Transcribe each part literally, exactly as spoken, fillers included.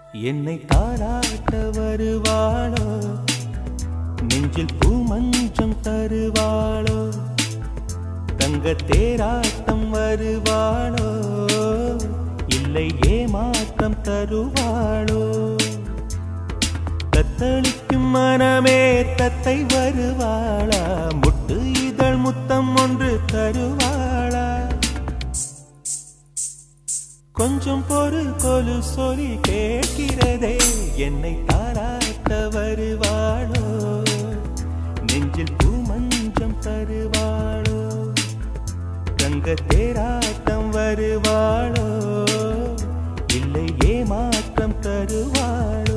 என்னை தாராட்ட வருவாளோ, நெஞ்சில் பூமஞ்சம் தருவாளோ, தங்க தேராட்டம் வருவாளோ, இல்லை ஏமாற்றம் தருவாளோ. தத்தளிக்கும் மனமே தத்தை வருவாளா, முட்டு இதழ் முத்தம் ஒன்று தருவாளா. கொஞ்சம் பொறு கொலு சொல்லி கேட்கிறதே, என்னை தாராட்ட வருவாளோ, நெஞ்சில் பூமஞ்சம் தருவாளோ, கங்க தேராட்டம் வருவாளோ, இல்லை ஏமாற்றம் தருவாளோ.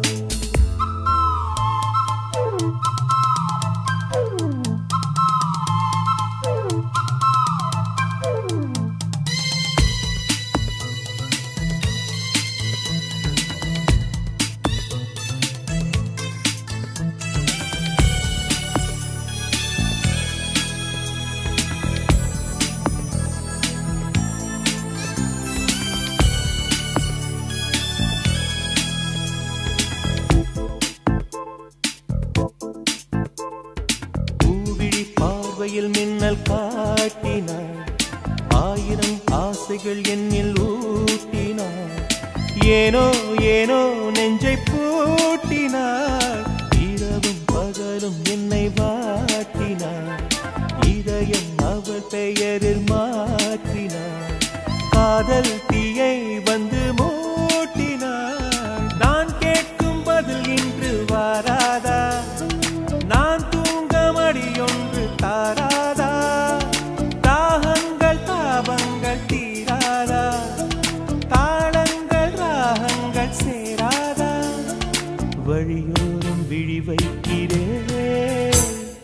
மின்னல் காட்டினாள், ஆயிரம் ஆசைகள் என்னில் ஊட்டினாள், ஏனோ ஏனோ நெஞ்சை பூட்டினாள், இரவும் பகலும் என்னை வாட்டினாள், இதயம் அவள் பெயரில் மாற்றினாள், காதல் தீயை வந்து மூட்டினாள். நான் கேட்கும் பதில் இன்று வாராதா, நான் தூங்க மடியொன்று தாராதா, தாகங்கள் தாபங்கள் தீராதா, தாளங்கள் ராகங்கள் சேராதா, வழியோரம் விழி வைக்கிறேன்.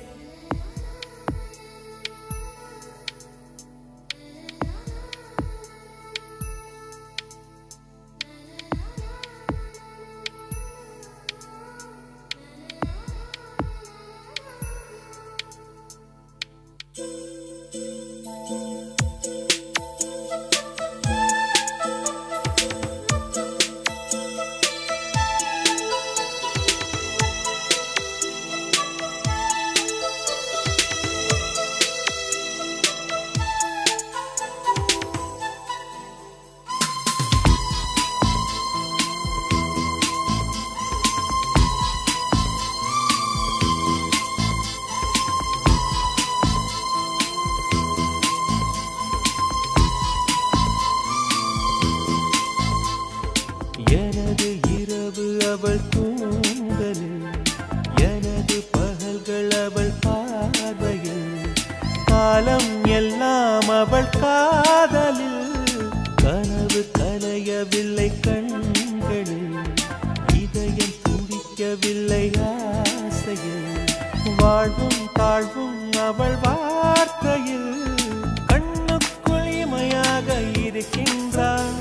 எனது இரவு அவள் தூங்கலில், எனது பகல்கள் அவள் பார்வையில், காலம் எல்லாம் அவள் காதலில், கனவு கலையவில்லை கண்களில், இதயம் துடிக்கவில்லை ஆசையில், வாழ்வும் தாழ்வும் அவள் வார்த்தையில், கண்ணுக்குள் இமையாக இருக்கின்றாள்,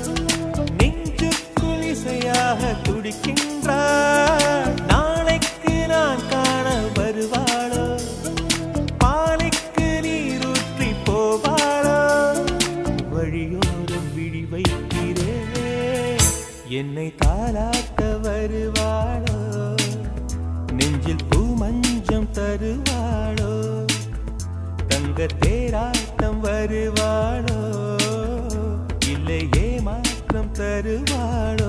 இசையாக துடிக்கின்றாள். நாளைக்கு நான் காண வருவாளோ, பாலைக்கு நீரூற்றி போவாளோ, வழியோரம் விழி வைக்கிறேன். என்னை தாலாட்ட வருவாளோ, நெஞ்சில் பூமஞ்சம் தருவாளோ, தங்க தேராட்டம் வருவாளோ, இல்லை ஏமாற்றம் தருவாளோ.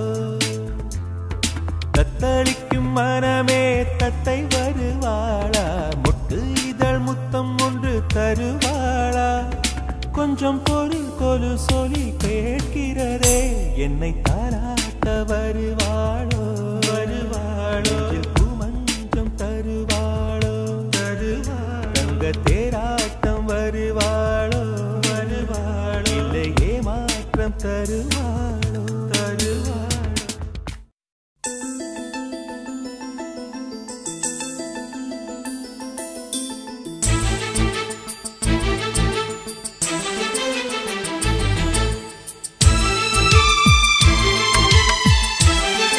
தத்தளிக்கும் மனமே தத்தை வருவாளா, முட்டு இதழ் முத்தம் ஒன்று தருவாளா. கொஞ்சம் பொறு கொலு சொல்லி கேட்கிறதே, என்னை தாராட்ட வருவாளோ, வருவாளோ, பூமஞ்சம் தருவாளோ, தருவாளோ, தங்க தேராட்டம் வருவாளோ, வருவாளோ, இல்லை ஏமாற்றம் தருவாளோ, தருவாளோ. We'll be right back.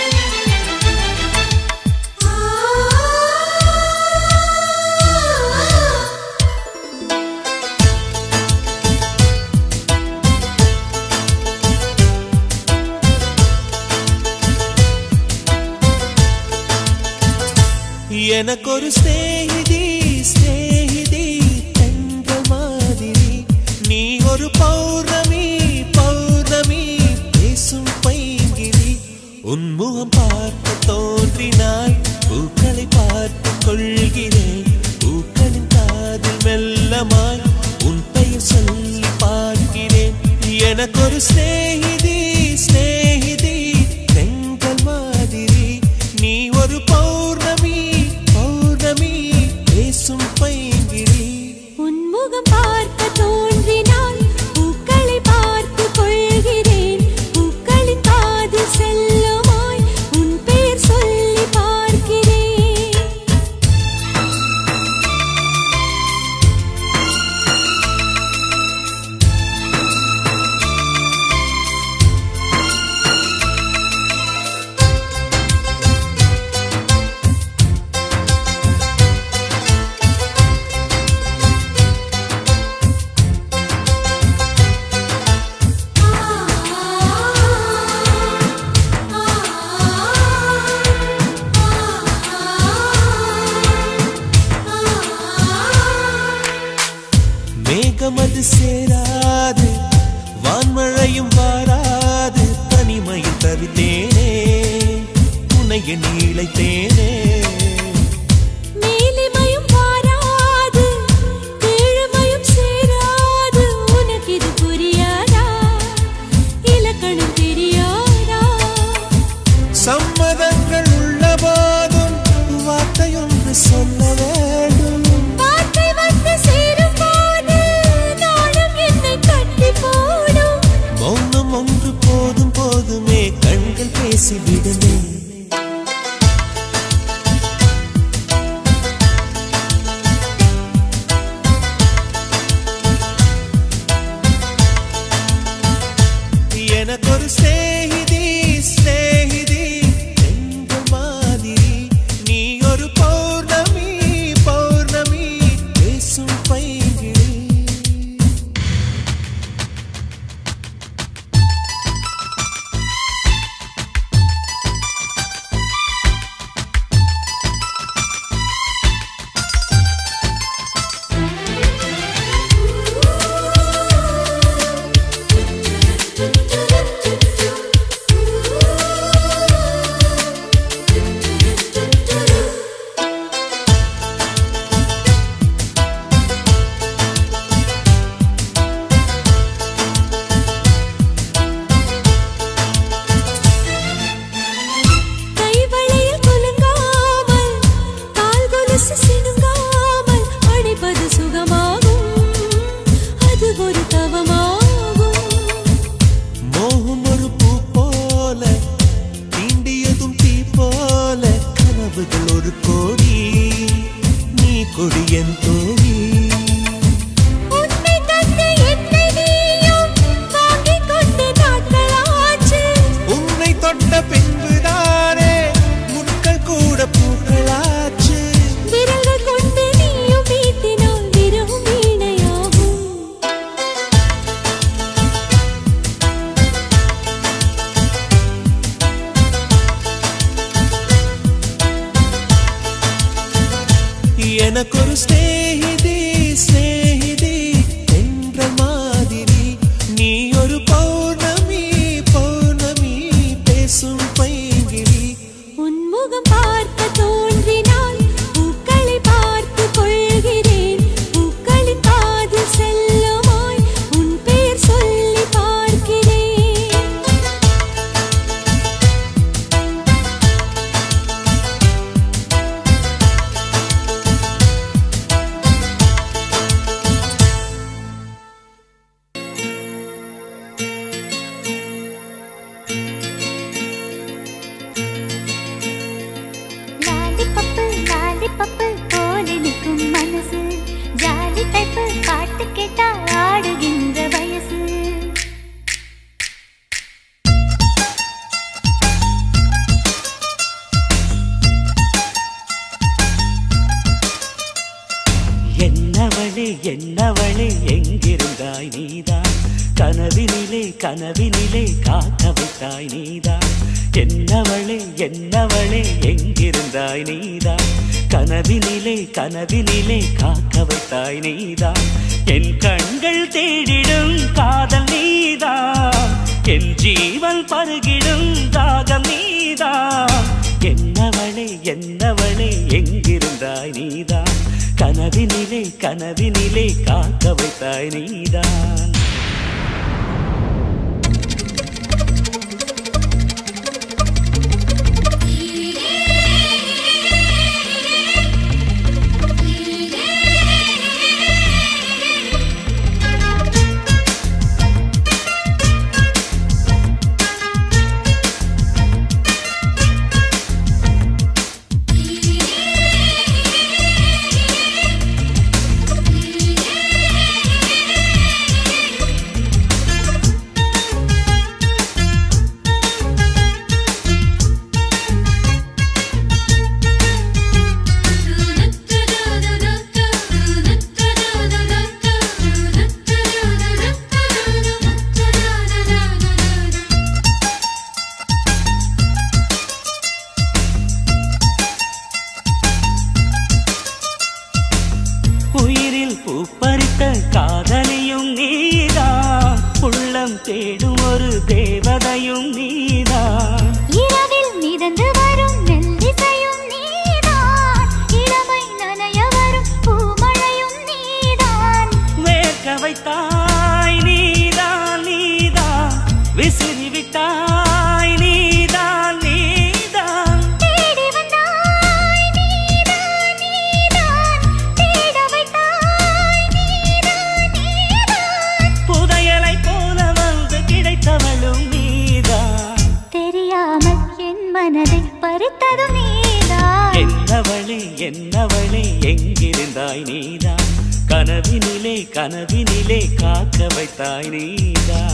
எனக்கொரு ஸ்நேகிதி ஸ்நேகிதி என்ற மாதிரி நீ ஒரு பௌர்ணமி பௌர்ணமி பேசும் பைங்கிரி உன்முகம் பார்க்க தோன்றினாய் பூக்களை பார்த்து கொள்கிறேன் பூக்களின் காதில் மெல்லமாய் உன் பெயர் சொல்லி பார்க்கிறேன் எனக்கொரு ஸ்நேகிதி ஸ்நேகிதி தென்றல் மாதிரி நீ ஒரு பௌர்ணமி பௌர்ணமி பேசும் பைங்கிரி உன்முகம் பார்க்க தோன்றினாய் பூக்களை பார்த்து கொள்கிறேன் பூக்களின் காதில் செல்லுமாய் உன் பெயர் சொல்லி பார்க்கிறேன் மேகமது சேராது வான்மழையும் வாராது தனிமையில் தவித்தேனே உனைய நீளைத்தேனே மேலிமையும் வாராது கீழ்மையும் சேராது உனக்கு இது புரியாதா இலக்கணம் தெரியாதா சம்மதங்கள் உள்ள போதும் வார்த்தையொன்று சொல்ல வேண்டும் வார்த்தை வந்து சேரும் போது நாளும் என்னை கட்டி போடும் மௌனம் ஒன்று போதும் போதுமே கண்கள் பேசிவிடுமே எனக்கொரு ஸ்நேகிதி ஸ்நேகிதி என்ற மாதிரி நீ ஒரு பௌர்ணமி பௌர்ணமி பேசும் பைங்கிரி கைவளையில் குலுங்காமல் கால் கொலுசு சினுங்காமல் அணைப்பது சுகமாகும் அது ஒரு தவமாகும் மோகம் ஒரு பூ போல தீண்டியதும் தீ போல கனவுகள் ஒரு கோடி நீ கொடியன் தோழி உன்னை தந்து என்னை நீயும் வாங்கிக் கொண்டு நாட்களாச்சு உன்னை தொட்ட பின்புதானே முட்கள் கூட பூக்களாச்சு விரல்கள் கொண்டு நீயும் வீட்டினால் விரவும் வீணையாகும் எனக்கொரு ஸ்நேகிதி ஸ்நேகிதி என்ற மாதிரி நீ ஒரு பௌர்ணமி பௌர்ணமி பேசும் பைங்கிரி உன்முகம் பார்க்க தோன்றினாய் பூக்களை பார்த்து கொள்கிறேன் பூக்களின் காதில் செல்லுமாய் உன் பெயர் சொல்லி பார்க்கிறேன் லாலிபப்பு லாலிபப்பு போல நிற்கும் மனசு ஜாலி டைப்பு பாட்டு கேட்டா ஆடுகின்ற வயசு என்னவளே என்னவளே எங்கிருந்தாய் நீதான் கனவினிலே கனவினிலே காக்க வைத்தாய் நீதான் என்னவளே என்னவளே எங்கிருந்தாய் நீதான் கனவினிலே கனவினிலே காக்க வைத்தாய் நீதான் என் கண்கள் தேடிடும் காதல் நீதான் என் ஜீவன் பருகிடும் தாகம் நீதான் என்னவளே என்னவளே எங்கிருந்தாய் நீதான் கனவினிலே கனவினிலே காக்க வைத்தாய் நீதான் தேடும் ஒரு தேவதையும் நீதான் இரவில் மிதந்து வரும் மெல்லிசையும் நீதான் இளமை நனைய வரும் பூமழையும் நீதான் வேர்க்க வைத்தாய் நீதான் நீதான் விசிறி விட்டாய் நீதான் நீதான் தேடி வந்தாய் நீதான் நீதான் தேட வைத்தாய் நீதான் நீதான் புதையலை போல வந்து கிடைத்தவளும் நீதான் தெரியாமல் என் மனதை பறித்ததும் நீதான் என்னவளே என்னவளே எங்கிருந்தாய் நீதான் கனவினிலே கனவினிலே காக்க வைத்தாய் நீதான்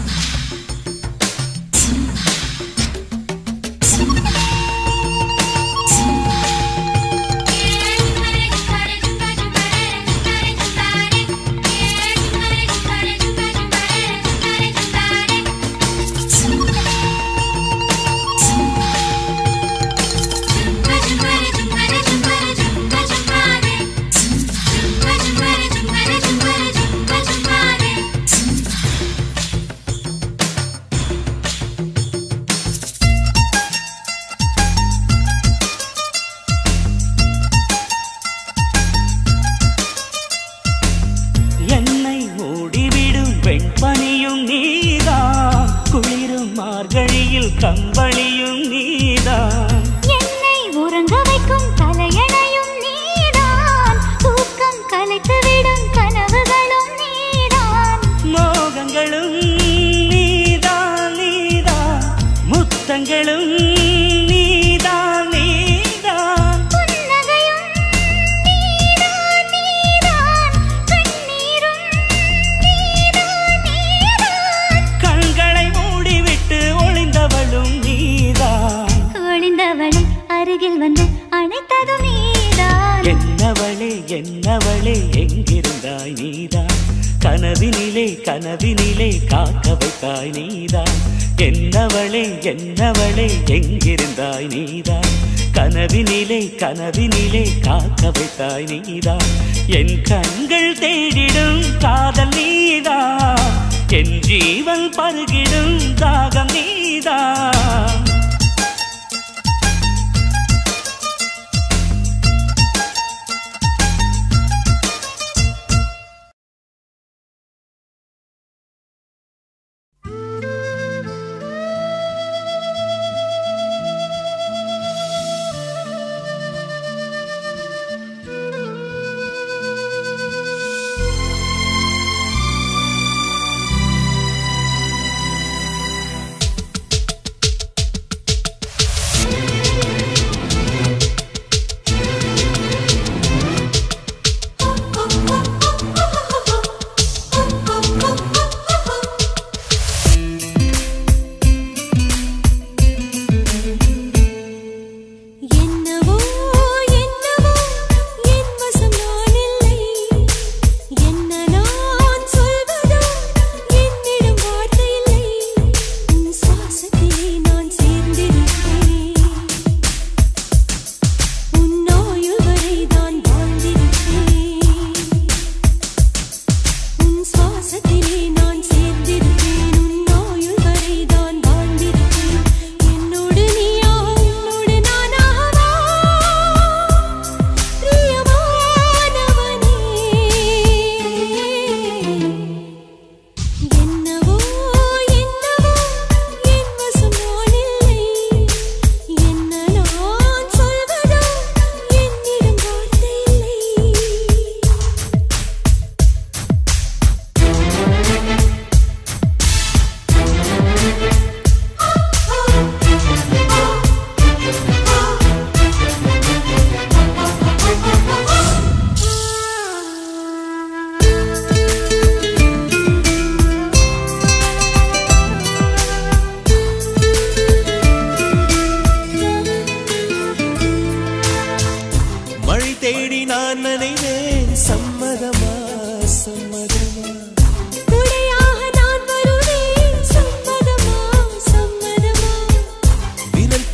பனியும் நீதான் குளிரும் மார்கழியில் கம்பளியும் நீதான் என்னை உறங்க வைக்கும் தலையணையும் நீதான் தூக்கம் கலைத்துவிடும் கனவுகளும் நீதான் மோகங்களும் நீதான் நீதான் முத்தங்களும் நீதான் நீதான் புன்னகையும் நீதான் நீதான் கண்ணீரும் நீதான் நீதான் கண்களை மூடிவிட்டு ஒளிந்தவளும் நீதான் ஒளிந்தவளை அருகில் வந்து அணைத்ததும் நீதான் என்னவளே என்னவளே எங்கிருந்தாய் நீதான் கனவினிலே கனவினிலே காக்க வைத்தாய் நீதான் என்னவளே என்னவளே எங்கிருந்தாய் நீதான் கனவினிலே கனவினிலே காக்க வைத்தாய் நீதான் என் கண்கள் தேடிடும் காதல் நீதான் என் ஜீவன் பருகிடும் தாகம் நீதான்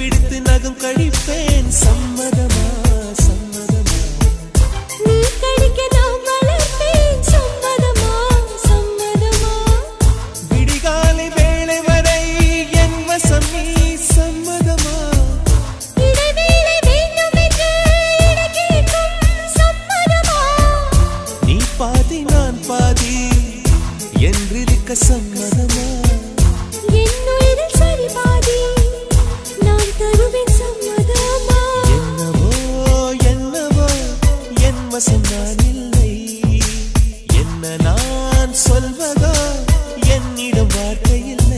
பிடித்து நகம் கழிப்பேன் சம்மதமா சம்மதமா நீ கடிக்க நான் வளர்ப்பேன் சம்மதமா சம்மதமா விடிகாலை வேளை வரை என் வசம் நீ சம்மதமா இடைவேளை வேண்டும் என்று இடக்கேட்கும் சம்மதமா நீ பாதி நான் பாதி என்றிருக்க சம்மதமா என் உயிரில் சரி பாதி நான் தருவேன் சம்மதமா என்னவோ என்னவோ என் வசம் நான் இல்லை என்ன நான் சொல்வதோ என்னிடம் வார்த்தை இல்லை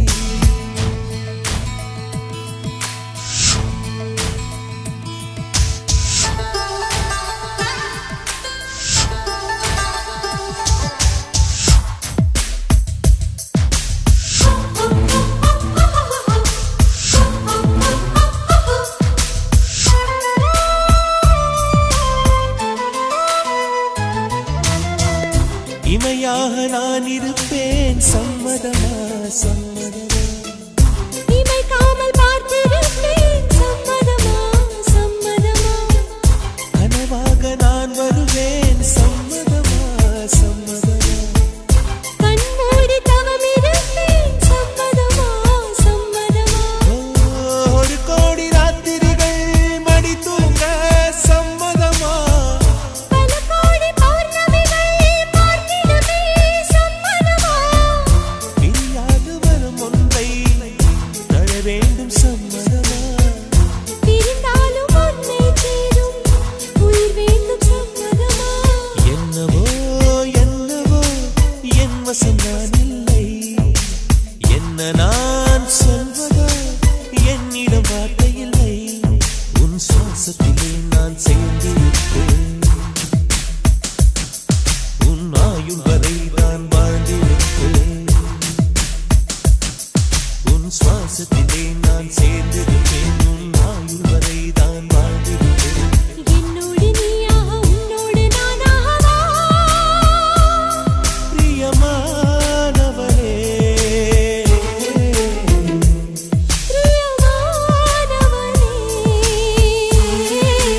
இமையாக நான் இருப்பேன் சம்மதமா சம்மதமா இமைக்காமல் பார்த்திருப்பேன் சம்மதமா சம்மதமா கனவாக நான் வருவேன் சம்மதமா சம்மதமா கண்மூடி தவம் இருப்பேன் சம்மதமா சம்மதமா ஒரு கோடி ராத்திரிகள் மடி தூங்க சம்மதமா பல கோடி பௌர்ணமிகள் பார்த்திடுமே சம்மதமா பிரியாது வரும் ஒன்றை தர வேண்டும் சம்மதமா பிரிந்தாலும் உன்னை சேரும் உயிர் வேண்டும் சம்மதமா என்னவோ என்னவோ என் வசம் நான் இல்லை என்ன நான் சொல்வதோ என்னிடம் வார்த்தை இல்லை உன் சுவாசத்திலே நான் சேர்ந்திருப்பேன் உன் ஆயுள் வரை நான் வாழ்ந்திருப்பேன் உன் சுவாசத்திலே நான் சேர்ந்திருப்பேன் உன் ஆயுள் வரை தான் வாழ்ந்திருப்பேன் என்னோடு நீயாக உன்னோடு நானாகவா பிரியமானவரே பிரியமானவனே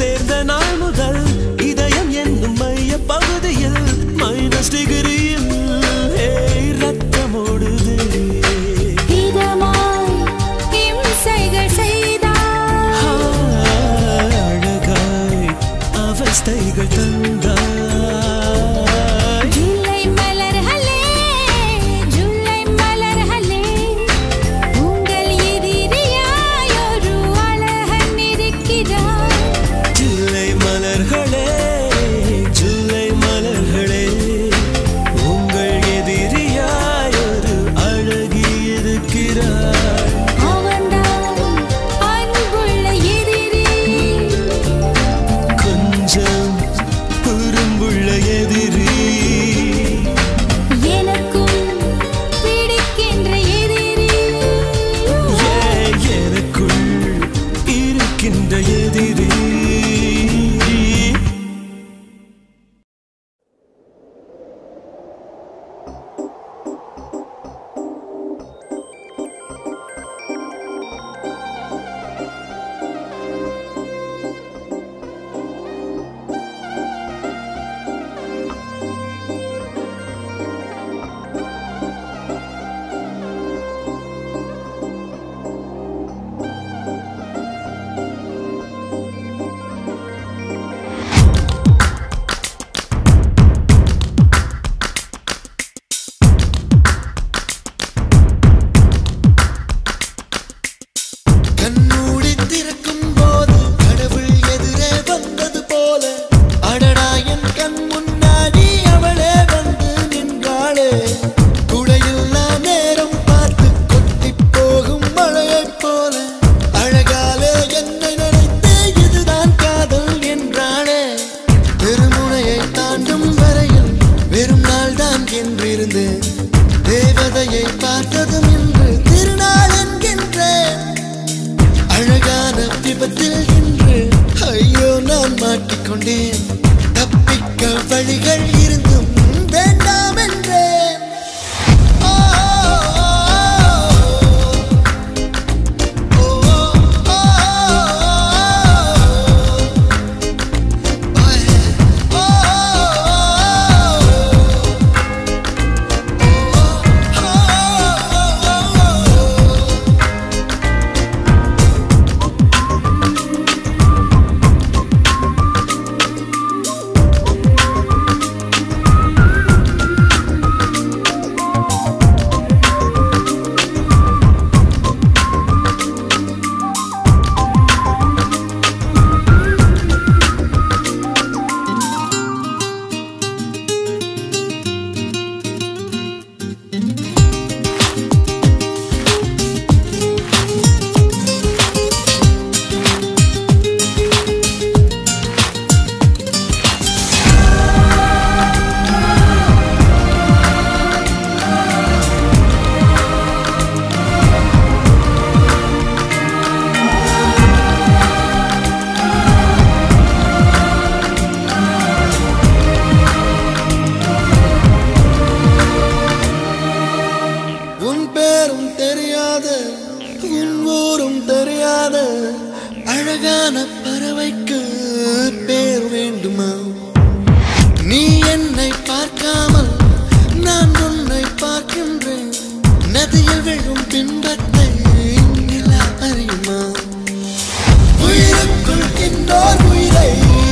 சேர்ந்த நாள் முதல் இதயம் என்னும் மைய பகுதியில் மைனஸ் டிகிரியில் ரத்தம் ஓடுது. இதமாய் இம்சைகள் செய்தாய், அழகாய் அவஸ்தைகள் தந்தாய். ஜூலை மலர்களே ஜூலை மலர்களே, உங்கள் எதிரியாய் ஒரு அழகன் இருக்கிறார். ஜூலை மலர்களே ஜூலை மலர்களே, உங்கள் எதிரியாய் ஒரு அழகி இருக்கிறார். அவன்தான் அன்புள்ள எதிரி, கொஞ்சம் குறும்புள்ள எதிரி, எனக்கும் பிடிக்கின்ற எதிரி. ஏ எனக்குள் இருக்கின்ற எதிரி. கண்மூடி திறக்கும் போது கடவுள் எதிரே வந்தது போல, அடடா என் கண் முன்னாடி அவளே வந்து நின்றாளே. குடையில்லா நேரம் பார்த்து கொட்டி போகும் மழையைப் போல, அழகாலே என்னை நினைத்தே இதுதான் காதல் என்றாளே. பெருமுனையை தாண்டும் வரையில் வெறும் நாள் தான் என்றிருந்தேன், தேவதையை பார்த்ததும் இன்று திருநாள் என்கின்றேன். அழகான விபத்தில் இன்று ஐயோ நான் மாட்டிக்கொண்டேன், தப்பிக்க வழிகள் இருந்தும் வேண்டாம் என்றேன். ஓ, ஓ, ஓ, உன் பேரும் தெரியாத உன் ஊரும் தெரியாத அழகான பறவைக்கு பேர் வேண்டுமா? நீ என்னை பார்க்காமல் நான் உன்னை பார்க்கின்றேன், நதியில் விழும் பின்பத்தை நிலா அறியுமா? உயிருக்குள் இன்னோர் உயிரை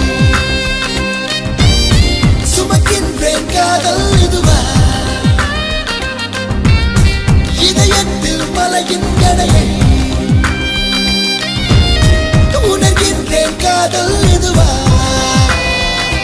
சுமக்கின்றேன், காதல் இதுவா? இதயத்தில் மலையின் எடையை உணர்கின்றேன், காதல் இதுவா?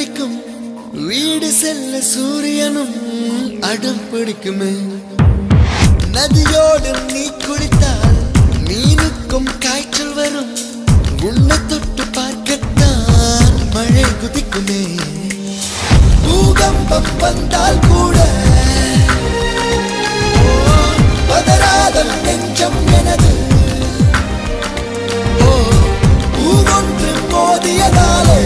வரைக்கும் வீடு செல்ல சூரியனும் அடம் பிடிக்குமே. நதியோடு நீ குளித்தால் மீனுக்கும் காய்ச்சல் வரும். உன்னை தொட்டு பார்க்கத்தான் மழை குதிக்குமே. பூகம்பம் வந்தால் கூட பதறாத நெஞ்சம் எனது. ஓ பூவொன்று மோதியதாலே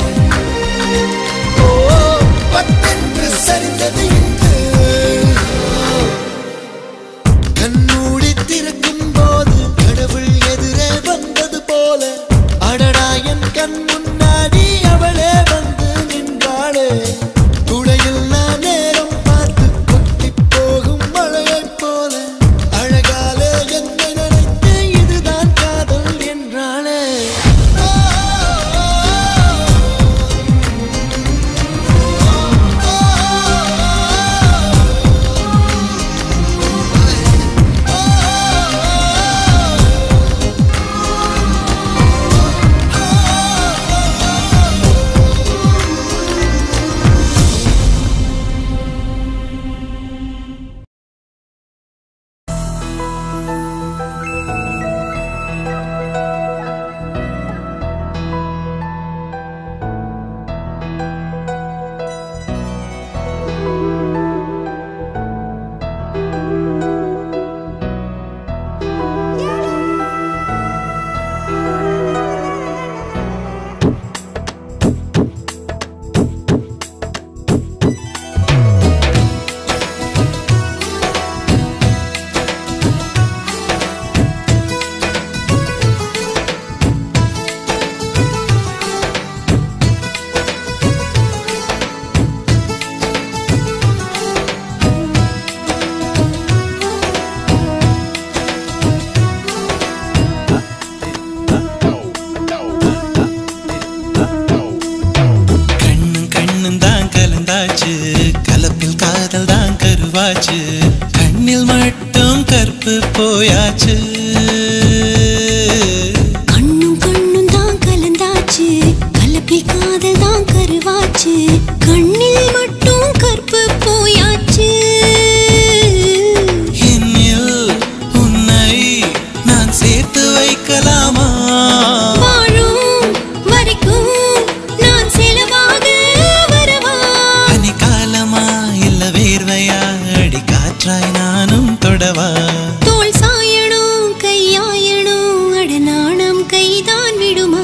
ஓ பட்டென்று சரிந்தது இன்று. கண்மூடி திறக்கும் போது கடவுள் எதிரே வந்தது போல அடடா என் கண் முன்னாடி அவளே வந்து நின்றாளே. துளையில்லா நேரம் பார்த்து கொட்டி போகும் மழையைப் போல அழகாலே என்னை நினைத்து இதுதான் காதல் என்றாளே. கலப்பில் காதல் தான் கருவாச்சு. கண்ணில் மட்டும் கற்பு போயாச்சு. கண்ணும் கண்ணும் தான் கலந்தாச்சு. கலப்பில் காதல் தான் கருவாச்சு. கண்ணில் மட்டும் கற்பு போயாச்சு. என்னில் உன்னை நான் சேர்த்து வைக்கலாமா? வாழும் வரைக்கும் நான் செலவாக வரவா? பனிக்காலமா இல்ல வேர்வையா அடி காற்றாய் நானும் தொடவா? தோள் சாயணும் கையாயணும் அட நாணம் கைதான் விடுமா?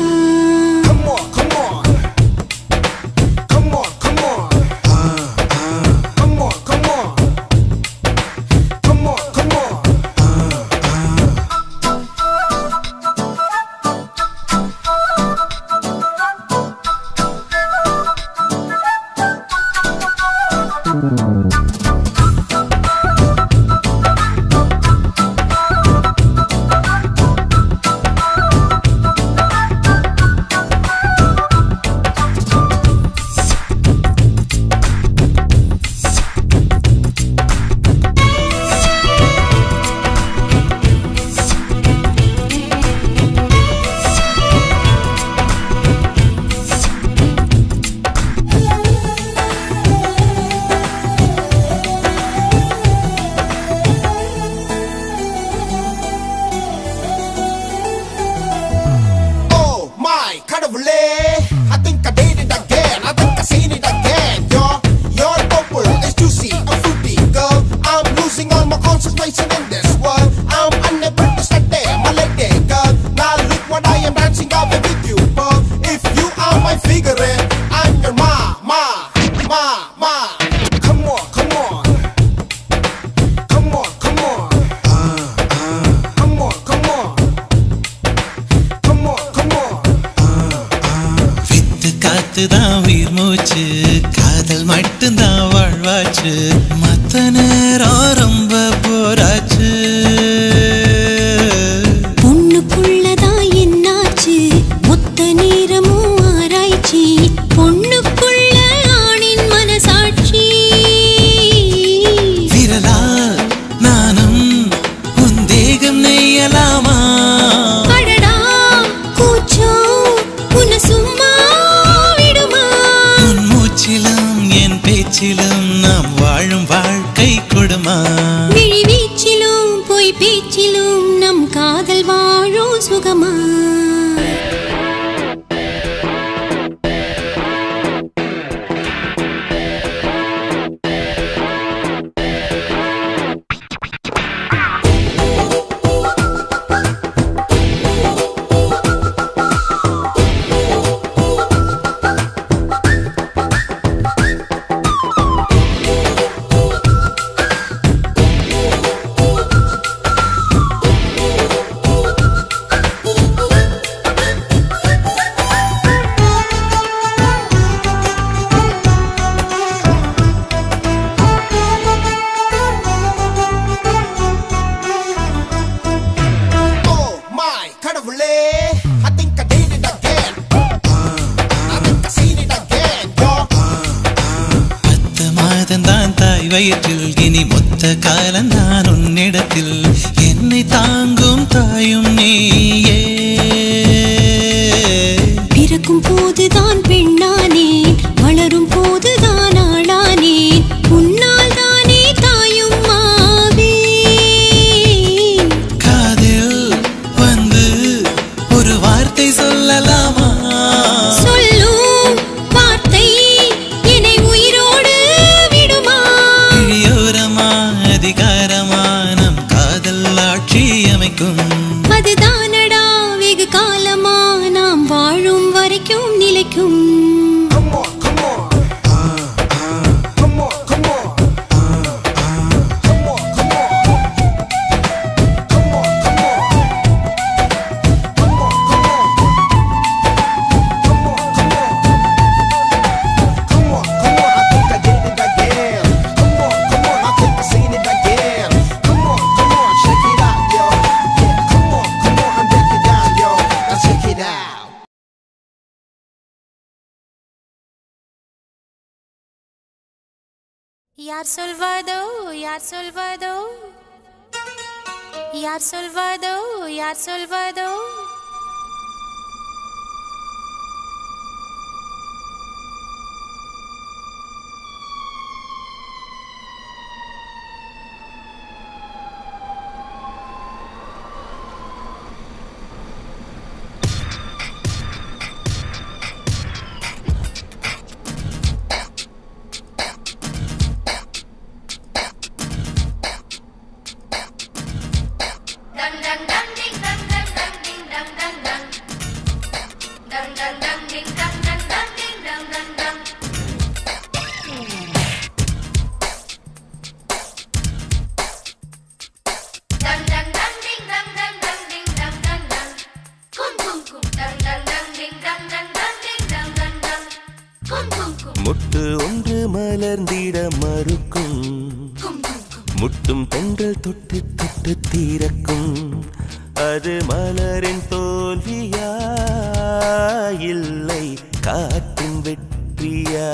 உயிர் மூச்சு காதல் மட்டும்தான் வாழ்வாச்சு. மத்த நேரம் ரொம்ப போராச்சு. பொண்ணுக்குள்ளதான் என்னாச்சு மொத்த நேரமும் ஆராய்ச்சி. பொண்ணுக்குள்ள ஆணின் மனசாட்சி. விரலால் நானும் உன் தேகம் நெய்யலாமா? அடடா கூச்சம் உன்னை சும்மா விடுமா? உன் பேச்சிலும் நாம் வாழும் வாழ்க்கை கொடுமா விழி வீச்சிலும் பொய் பேச்சிலும் நம் காதல் வாழும் சுகமா வயிற்றில் இனி மொத்த காலம் நான் உன்னிடத்தில் என்னை தாங்கும் தாயும் நீயே பிறக்கும் போதுதான் பெண்ணானேன் வளரும் போதுதான் ஆளானேன் உன்னால் தானே தாயும் மாவே காதில் வந்து ஒரு வார்த்தை சொல்லலாமா சொல்லும் வார்த்தை என்னை உயிரோடு விடுமா அதிகாரமா நம் காதல் ஆட்சி அமைக்கும் அதுதானடா வெகு காலமா நாம் வாழும் வரைக்கும் நிலைக்கும் யார் சொல்வதோ யார் சொல்வதோ யார் சொல்வதோ யார் சொல்வதோ முட்டு ஒன்று மலர்ந்திட மறுக்கும் முட்டும் தென்றல் தொட்டு தொட்டு தீரக்கும் அது மலரின் தோல்வியா இல்லை காற்றின் வெற்றியா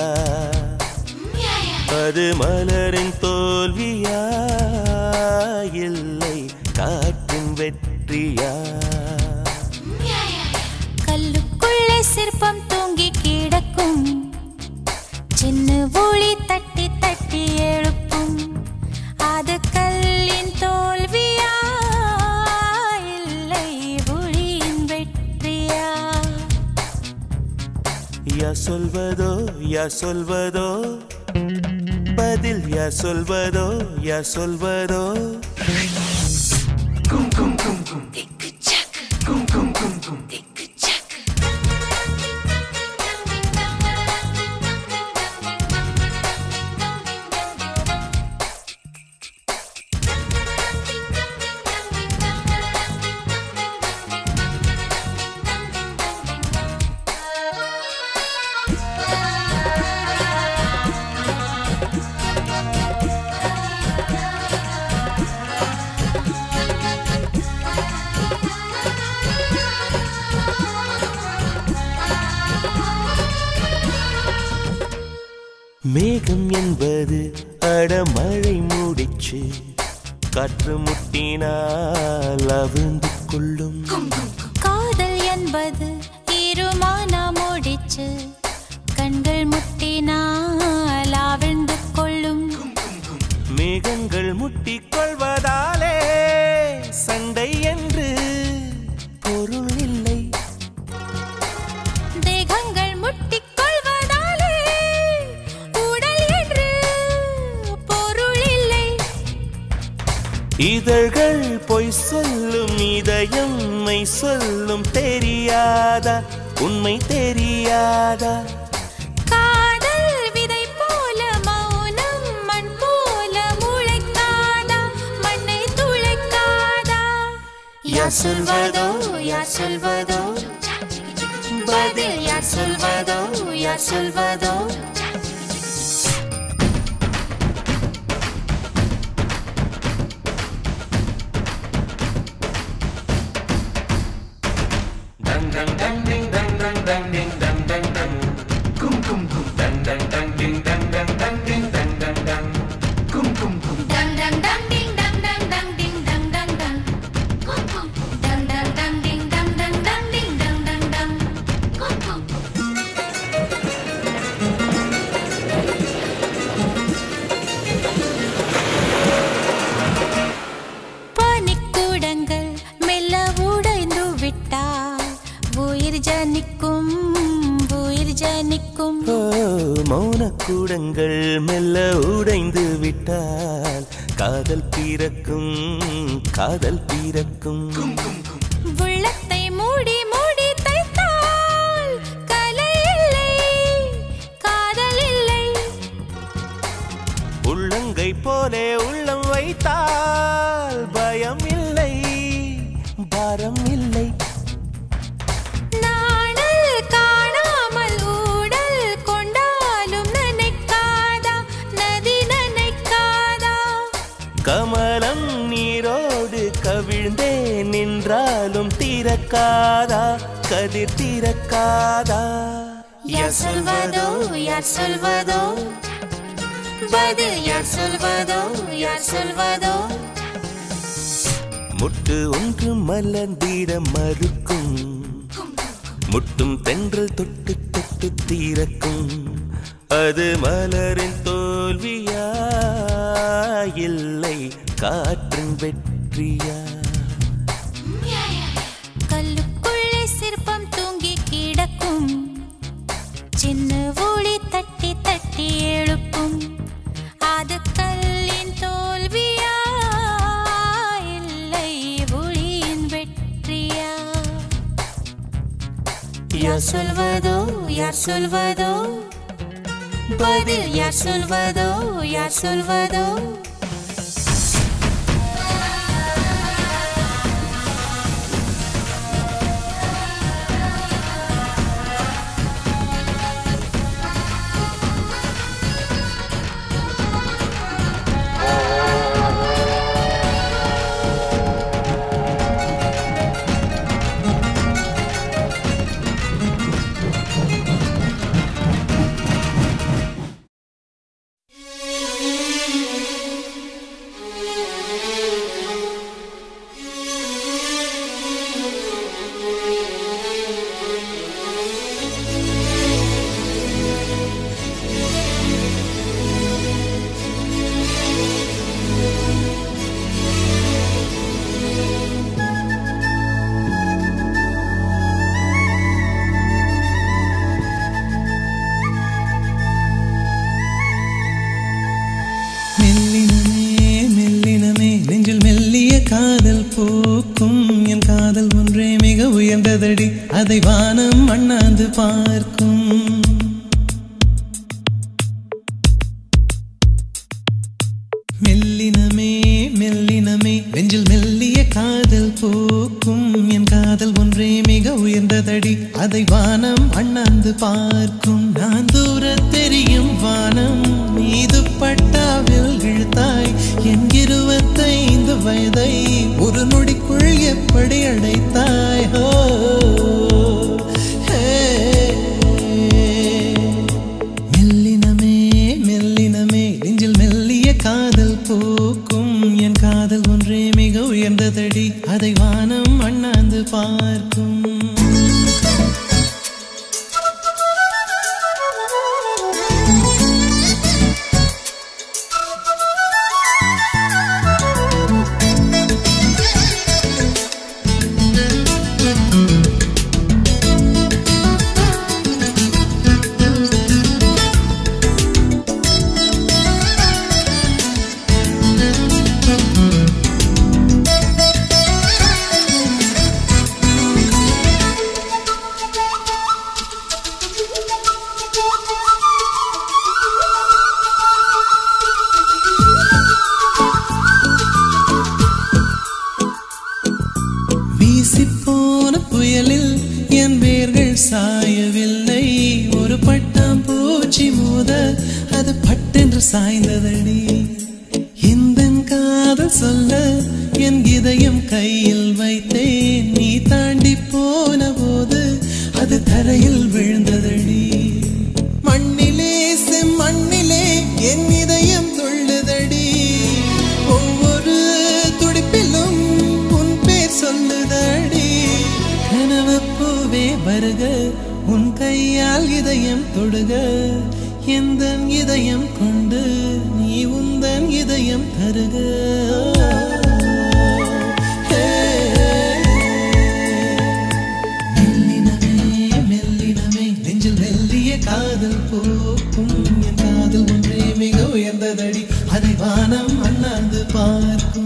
அது மலரின் தோல்வியா இல்லை காற்றின் வெற்றியா கல்லுக்குள்ளே சிற்பம் தூங்கி கிடக்கும் சின்ன ஒளி தட்டி தட்டி எழுப்பும் அது கல்லின் தோல்வியா இல்லை ஒளியின் வெற்றியா யா சொல்வதோ யா சொல்வதோ பதில் யா சொல்வதோ யா சொல்வதோ கும் கும் கும் கும் கும் கும் கும் கும் மேகம் என்பது அடமழை மூடிச்சு காற்று முட்டினால் அவிழ்ந்து கொள்ளும் காதல் என்பது இருமானா மூடிச்சு கண்கள் முட்டினால் அவிழ்ந்து இதழ்கள் பொய் சொல்லும் இதயம் மெய் சொல்லும் தெரியாதா உண்மை தெரியாதா காதல் விதை போல மௌனம் மண் போல முளைக்காதா மண்ணை துளைக்காதா யார் சொல்வதோ யார் சொல்வதோ பதில் யார் சொல்வதோ யார் சொல்வதோ பனிக்கூடங்கள் மெல்ல உடைந்து விட்டால் உயிர் ஜனிக்கும் உயிர் ஜனிக்கும் மௌனக்கூடங்கள் மெல்ல உடைந்து விட்டால் காதல் பிறக்கும் காதல் பிறக்கும் உள்ளத்தை மூடி மூடி தைத்தால் கலை இல்லை காதல் இல்லை உள்ளங்கை போலே உள்ளம் வைத்தால் பயம் இல்லை பாரம் இல்லை நாணல் காணாமல் ஊடல் கொண்டாலும் நினைக்காதா நதி நினைக்காதா கமலம் நீரோடு கவிழ்ந்தே நின்றாலும் திறக்காதா கதிர் திறக்காதா யார் சொல்வதோ யார் சொல்வதோ பதில் யார் சொல்வதோ யார் சொல்வதோ முட்டு ஒன்று மலர்ந்திட மறுக்கும் முட்டும் தென்றல் தொட்டு தொட்டு தீரக்கும் அது மலரின் தோல்வியா இல்லை காற்றின் வெற்றியா கல்லுக்குள்ளே சிற்பம் தூங்கி கிடக்கும் சின்ன ஒளி தட்டி தட்டி எழுப்பும் அது கல்லின் தோல்வியா இல்லை ஒளியின் வெற்றியா யார் சொல்வதோ யார் சொல்வதோ பதில் யார் சொல்வதோ யார் சொல்வதோ பூக்கும் என் காதல் ஒன்றே மிக உயர்ந்ததடி அதை வானம் அண்ணாந்து பார்க்கும் மெல்லினமே மெல்லினமே நெஞ்சில் மெல்லிய காதல் பூக்கும் என் காதல் ஒன்றே மிக உயர்ந்ததடி அதை வானம் அண்ணாந்து பார்க்கும் நான் தூர தெரியும் வானம் மீது பட்டாவில் இழுத்தாய் என் இருபத்தைந்து வயதை ஒரு நொடிக்குள் எப்படி அடைத்தாய் ஹோ மெல்லினமே மெல்லினமே நெஞ்சில் மெல்லிய காதல் பூக்கும் என் காதல் ஒன்றே மிக உயர்ந்ததடி அதை வானம் அண்ணாந்து பார்க்கும் அது பட்டென்று சாய்ந்ததடி. இந்த காதல் சொல்ல என் இதயம் கையில் வைத்தேன். நீ தாண்டி போன போது அது தரையில் விழுந்ததடி. மண்ணிலே செம்மண்ணிலே என் இதயம் துள்ளுதடி. ஒவ்வொரு துடிப்பிலும் உன் பேர் சொல்லுதடி. கனவு பூவே வருக, உன் கையால் இதயம் தொடுக. எந்தன் இதயம் கொண்டு நீ உந்தன் இதயம் தருக. மெல்லினமே மெல்லினமே நெஞ்சில் மெல்லிய காதல் போக்கும். என் காதல் ஒன்றே மிக உயர்ந்ததடி, அதை வானம் அண்ணாந்து பார்க்கும்.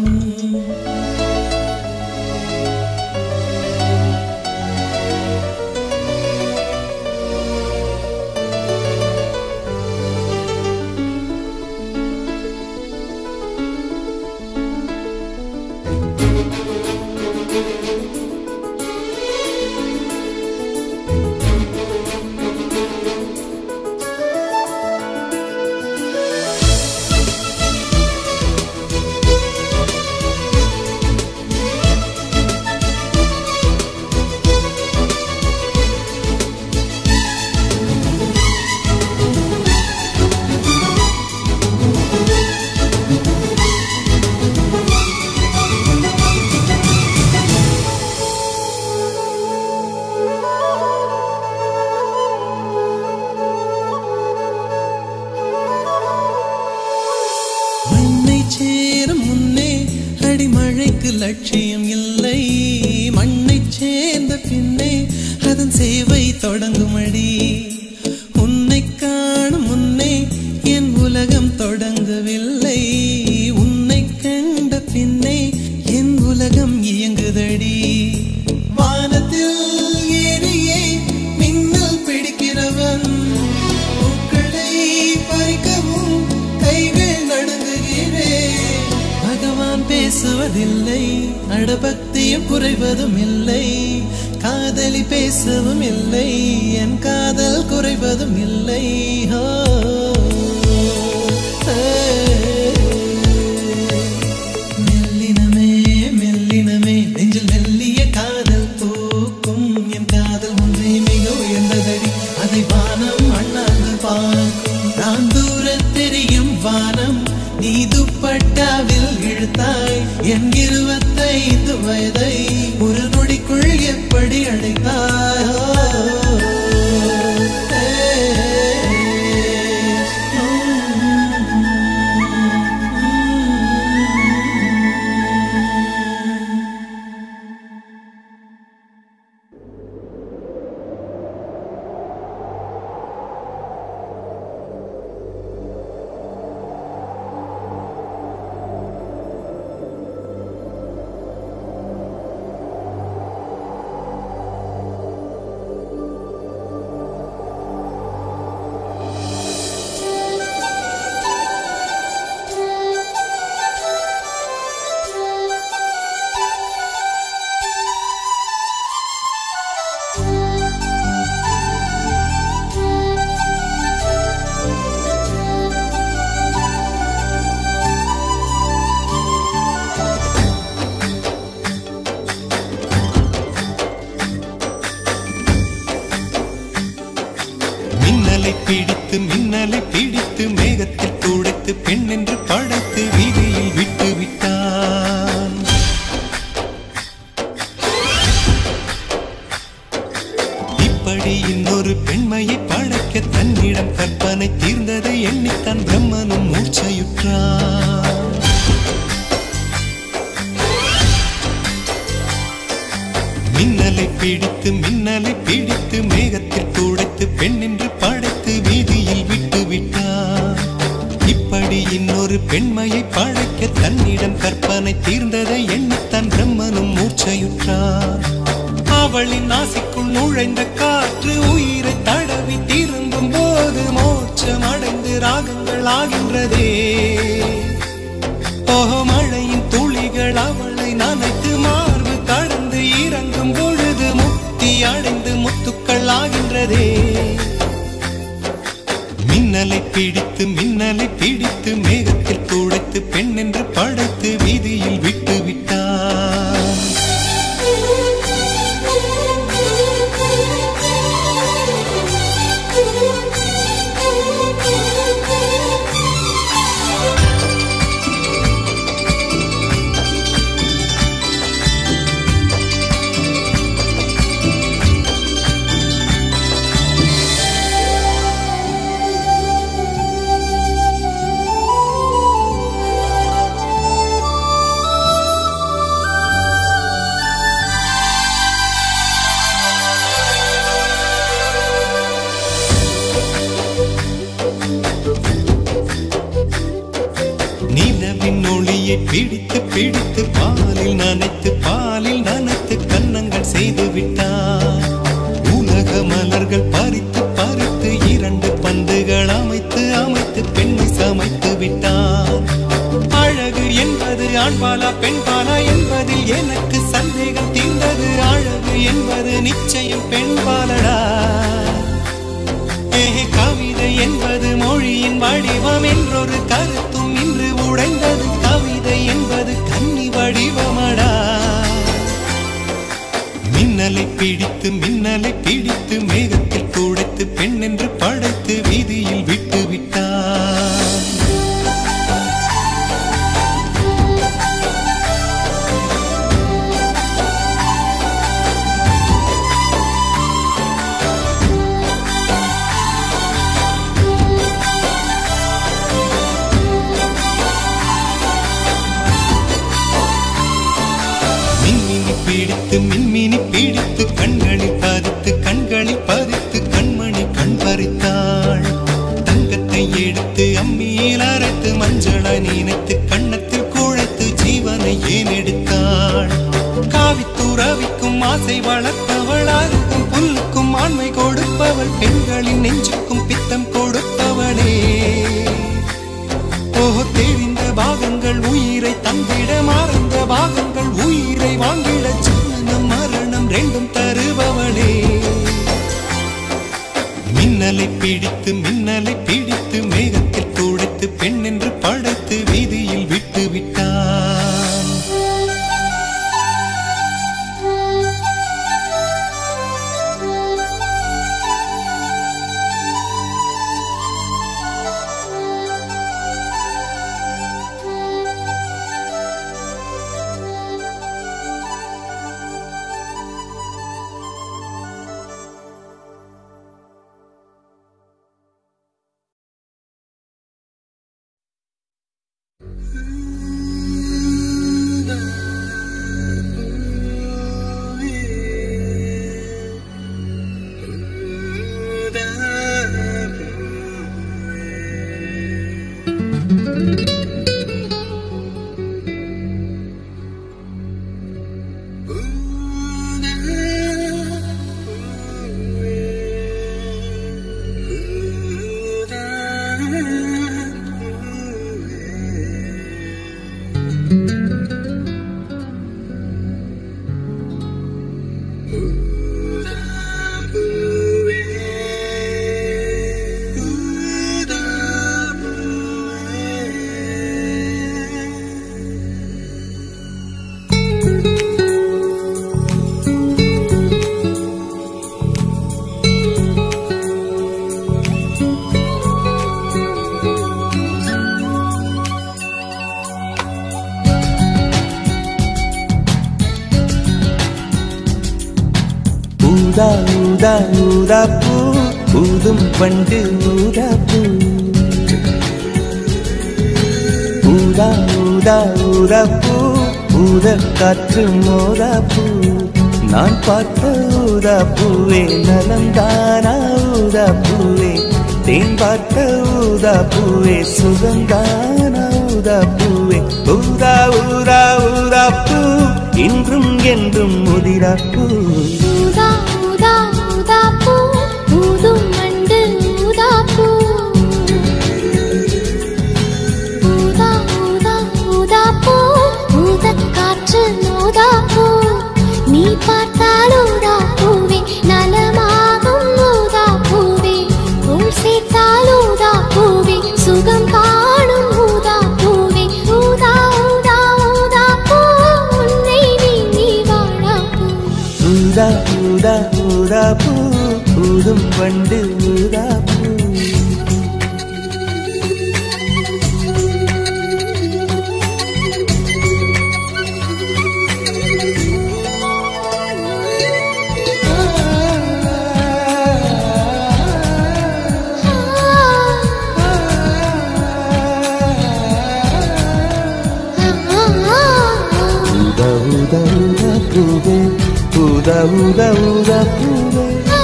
லட்சியம் இல்லை, மண்ணை சேர்ந்த பின்னே அதன் சேவை தொடங்குமடி. உன்னை காணும் முன்னே என் உலகம் தொடங்கவில்லை. உன்னை கண்ட பின்னே என் உலகம் இயங்குதடி. வானத்தில் ஏறியே மின்னல் பிடிக்கிறவன், பூக்களை பறிக்கவும் கைகள் நடுங்குகிறேன். பகவான் பேசுவதில்லை, அடபக்தியும் குறைவதும் இல்லை. காதலி பேசவும் இல்லை, என் காதல் குறைவதும் இல்லை. மெல்லினமே மெல்லினமே நெஞ்சில் மெல்லிய காதல் பூக்கும். என் காதல் ஒன்றே மிக உயர்ந்ததடி, அதை வானம் அண்ணாந்து பார்க்கும். நான் தூர தெரியும் வானம், நீ துப்பட்டாவில் இழுத்தாய். என் இருபத்தைந்து வயதை ஒரு நொடிக்குள் எப்படி அடைத்தாய்? பிடித்து மின்னலை பிடித்து மேகத்தில் துடைத்து பெண் என்று படைத்து வீதியில் விட்டு விட்டான். இப்படி இன்னொரு பெண்மையை படைக்க தன்னிடம் கற்பனை தீர்ந்ததை எண்ணித்தான் பிரம்மனும் மூர்ச்சையுற்றான். மின்னலை பிடித்து மின்னலை பிடித்து மேகத்தில் துடைத்து பெண் என்று படைத்து வீதியில் விட்டு விட்டார். இப்படி இன்னொரு பெண்மையை படைக்க தன்னிடம் கற்பனை தீர்ந்ததை எண்ணித்தான் பிரம்மனும் மூர்ச்சையுற்றார். அவளின் ஆசைக்குள் நுழைந்த காற்று உயிரை தடவி திரும்பும் போது மோட்சம் அடைந்து ராகங்கள் ஆகின்றதே. ஓஹோ, மழையின் துளிகள் அவளை நனைத்து மார்பு கடந்து இறங்கும் பொழுது முக்தி அடைந்து முத்துக்கள் ஆகின்றதே. மின்ன மின்னலை பிடித்து மின்னலை பிடித்து மேகத்தில் துடைத்து பெண் என்று படைத்து வீதியில் விட்டு விட்டார். நிலவின் ஒளியை பிடித்து பிடித்து பாலில் நனைத்து பாலில் நனைத்து கன்னங்கள் செய்து விட்டார். உலக மலர்கள் பறித்து பறித்து இரண்டு பந்துகள் அமைத்து அமைத்து பெண்ணை சமைத்து விட்டார். அழகு என்பது ஆண்பாலா பெண்பாலா என்பதில் எனக்கு சந்தேகம் தீர்ந்தது. அழகு என்பது நிச்சயம் பெண்பாலடா. கவிதை என்பது மொழியின் வடிவம் என்றொரு கருத்தும் இன்று உடைந்தது. கவிதை என்பது கன்னி வடிவமடா. மின்னலை பிடித்து மின்னலை பிடித்து மேகத்தில் துடைத்து பெண் என்று படைத்து வீதியில் விட்டு விட்டார். பிடித்து மின்மினி பிடித்து கண்களில் பதித்து கண்களில் பதித்து கண்மணி கண் பறித்தாள். தங்கத்தை எடுத்து அம்மியில் அரைத்து மஞ்சளாய் நினைத்து கண்ணத்தில் குழைத்து ஜீவனை ஏன் எடுத்தாள். காவித்துறவிக்கும் ஆசை வளர்த்தவள் அருகும் புல்லுக்கும் ஆண்மை கொடுப்பவள் பெண்களின் நெஞ்சுக்கும் பித்தம் கொடுப்பவளே. ஓஹோ தெரிந்த பாகங்கள் உயிரை தந்திட மறந்த பாகங்கள் உயிரை வாங்கிட ஜனனம் மரணம் ரெண்டும் தருபவளே. மின்னலை பிடித்து மின்னலை பிடித்து மேகத்தில் துடைத்து பெண் என்று படைத்து வீதியில் விட்டு விட்டார். ஊதா ஊதா ஊதா பூ ஊதும் பண்டு ஊதா பூ. ஊதா ஊதா ஊதா பூ ஊத காற்று மோதா பூ. நான் பார்த்த ஊதா பூவே நலந்தானா ஊதா பூவே. தேன் பார்த்த ஊதா பூவே சுகந்தானா ஊதா பூவே. ஊதா ஊதா ஊதா பூ இன்றும் என்றும் முதிரா பூ. ஊதா ஊதா ஊதா பூ ஊதும் மண்டு ஊதா பூ. ஊதா ஊதா ஊதா பூ ஊதக் காற்று ஊதா பூ. நீ பார்த்தால் ஊதா பூவே நலமாகும் ஊதா பூவே. உள் சேர்த்தால் ஊதா ஊதும் வண்டு ஊதாப்பூ. ஊதா ஊதா பூவே ஊதா ஊதா ஊதா பூவே.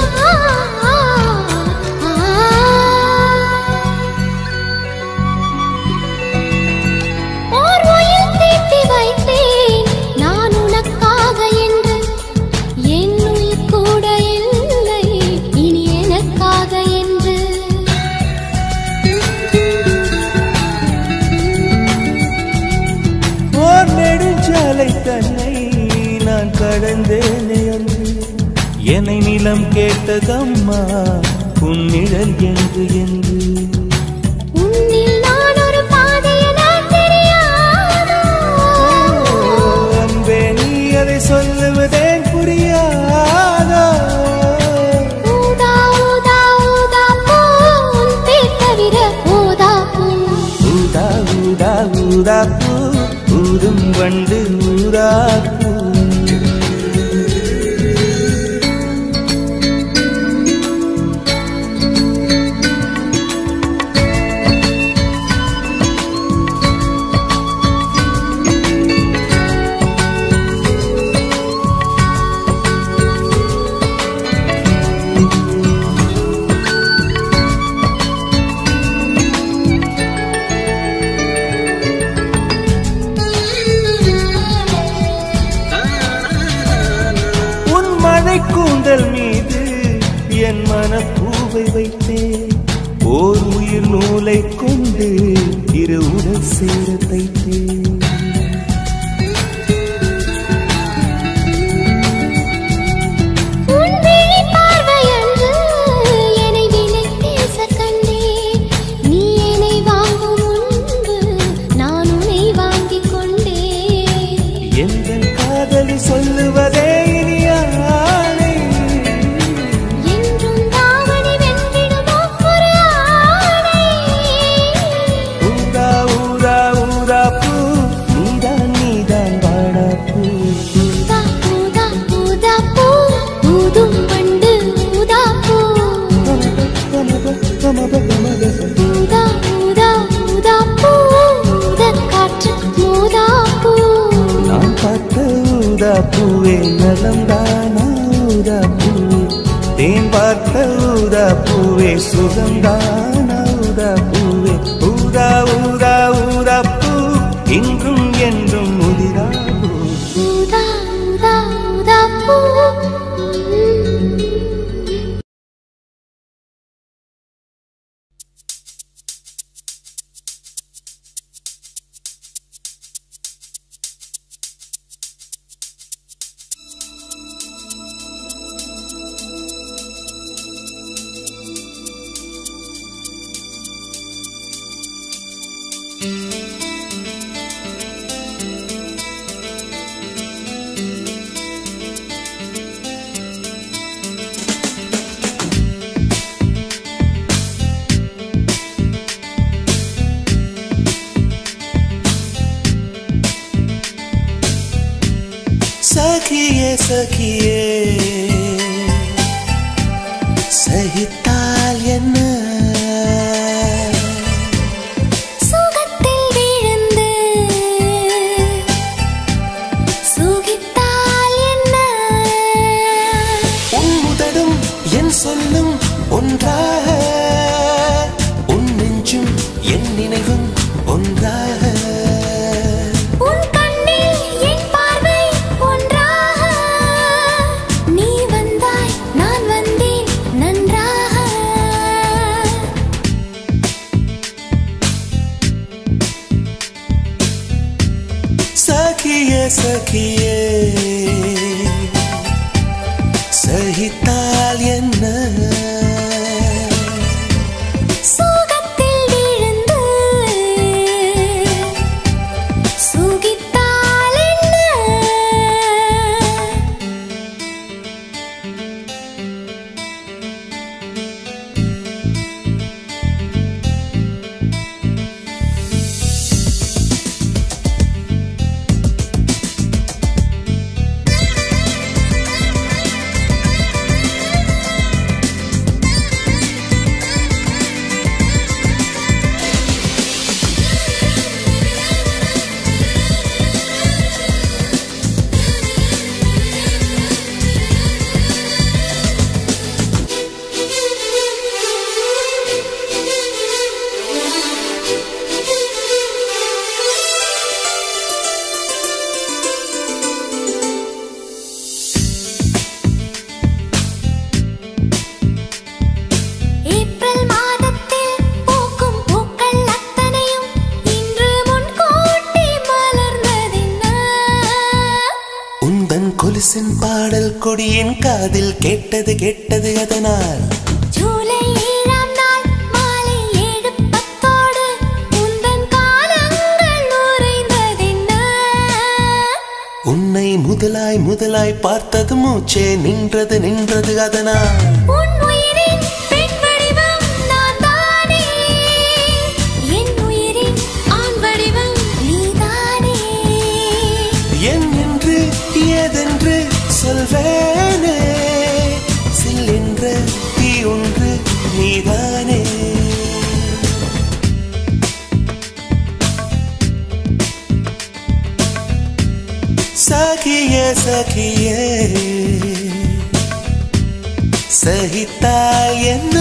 ஓர் உயிர் தீட்டி வைத்தேன் நான் உனக்காக என்று, என் உயிர் கூட இல்லை இனி எனக்காக என்று. ஓர் நெடுஞ்சாலை தன்னை நான் கடந்தேனே அன்று, என்னை நிலம் கேட்டதம்மா உன்னிழல் என்று என்று. உன்னில் நான் ஒரு பாதை என தெரியாதோ, அன்பே நீ அதை சொல்லுவதேன் புரியாதோ. ஊதா ஊதா ஊதா பூ உன் பேர் தவிர ஊதா பூ. ஊதா ஊதா ஊதா பூ ஊதும் வண்டு ஊதாப்பூ. கூந்தல் மீது என் மனப்பூவை வைத்தேன், ஓர் உயிர் நூலை கொண்டு இரு உடல் சேர தைத்தேன். உன் விழி பார்வையன்று என்னை விலை பேச கண்டேன், நீ என்னை வாங்கும் முன்பு நான் உன்னை வாங்கிக் கொண்டேன். எங்கள் காதலி சொல்லுவதே இனியானே, என்றும் தாவணி வென்றிடுமோ ஒரு ஆணை. ஊதா ஊதா ஊதா பூ நீதான் நீதான் வாடா பூ. ஊதா ஊதா ஊதா பூ ஊதும் வண்டு ஊதா பூ. ஊதா ஊதா ஊதா பூ ஊதக் காற்று ஊதா பூ. நான் பார்த்த ஊதா பூவே நலம்தானா ஊதா பூவே, தேன் பார்த்த ஊதா பூவே சுகம்தானா ஊதா பூவே. ஊதா ஊதா ஊதா பூ இன்றும் என்றும் முதிரா பூ. ஊதா ஊதா ஊதா பூ. सखिए सखिए सहिताल என்ன சுகத்தில் விழுந்து சுகித்தால் என்ன, உன் முதடும் என் சொல்லும் ஒன்றாக, உன் நெஞ்சும் என் நினைவும் ஒன்றாக. உன் கண்ணில் என் பார்வை ஒன்றாக, நீ வந்தாய் நான் வந்தேன் நன்றாக. सखिए सखिए सहिताल என்ன சுகத்தில் விழுந்து சுகித்தால் என்ன. கொடியின் காதில் கேட்டது கேட்டது அதனால் ஜூலை ஏழாம் நாள் மாலை ஏழு பத்தோடு உந்தன் காலங்கள் உறைந்ததென்ன உன்னை முதலாய் முதலாய் பார்த்தது மூச்சே நின்றது நின்றது அதனால் உன் உயிரின் பெண் வடிவம் நான் தானே என் உயிரின் ஆண் வடிவம் நீதானே என் என்று ஏதென்று சொல்வேனே சில்லென்ற தீ ஒன்று நீதானே சகியே சகியே சகித்தால் என்ன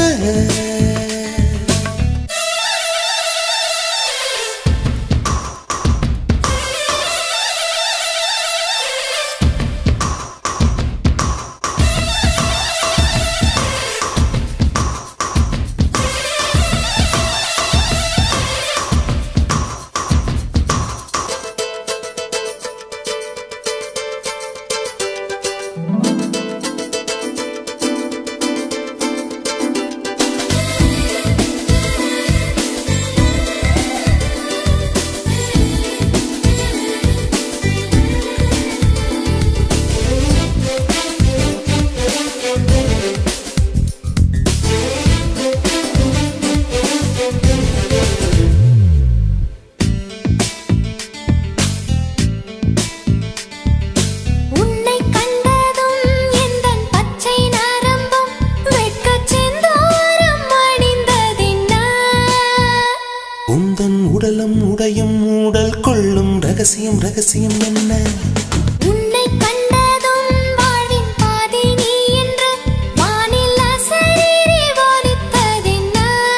உன்னை கண்டதும் எந்தன் பச்சை நரம்பும் வெட்கச் செந்தூரம் அணிந்ததென்ன உந்தன் உடலும் உடையும் ஊடல் கொள்ளும் ரகசியம் ரகசியம் என்ன உன்னை கண்டதும் வாழின் பாதி நீ என்று வானில் அசரீரி வானித்ததென்ன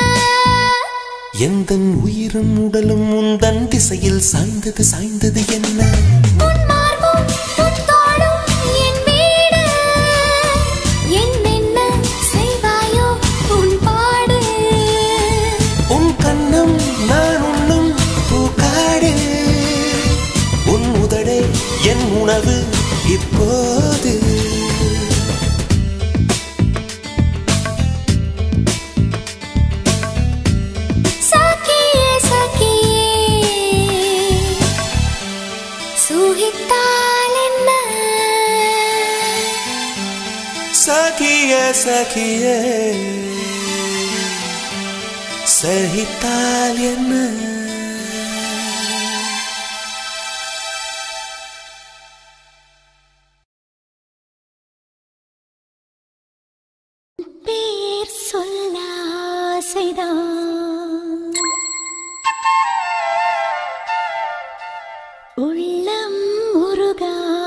எந்தன் உயிரும் உடலும் உந்தன் திசையில் சாய்ந்தது சாய்ந்தது என்ன உன் மார்பும் உன் தோளும் என் வீடு என்னென்ன செய்வாயோ உன் பாடு உன் கண்ணம் நான் உண்ணும் பூக்காடு உன் உதடே என் உணவு இப்போது சகியே சகியே சுகித்தால் என்ன சகியே சகியே சகித்தால் என்ன பேர் சொல்ல ஆசைதான் உள்ளம் உருக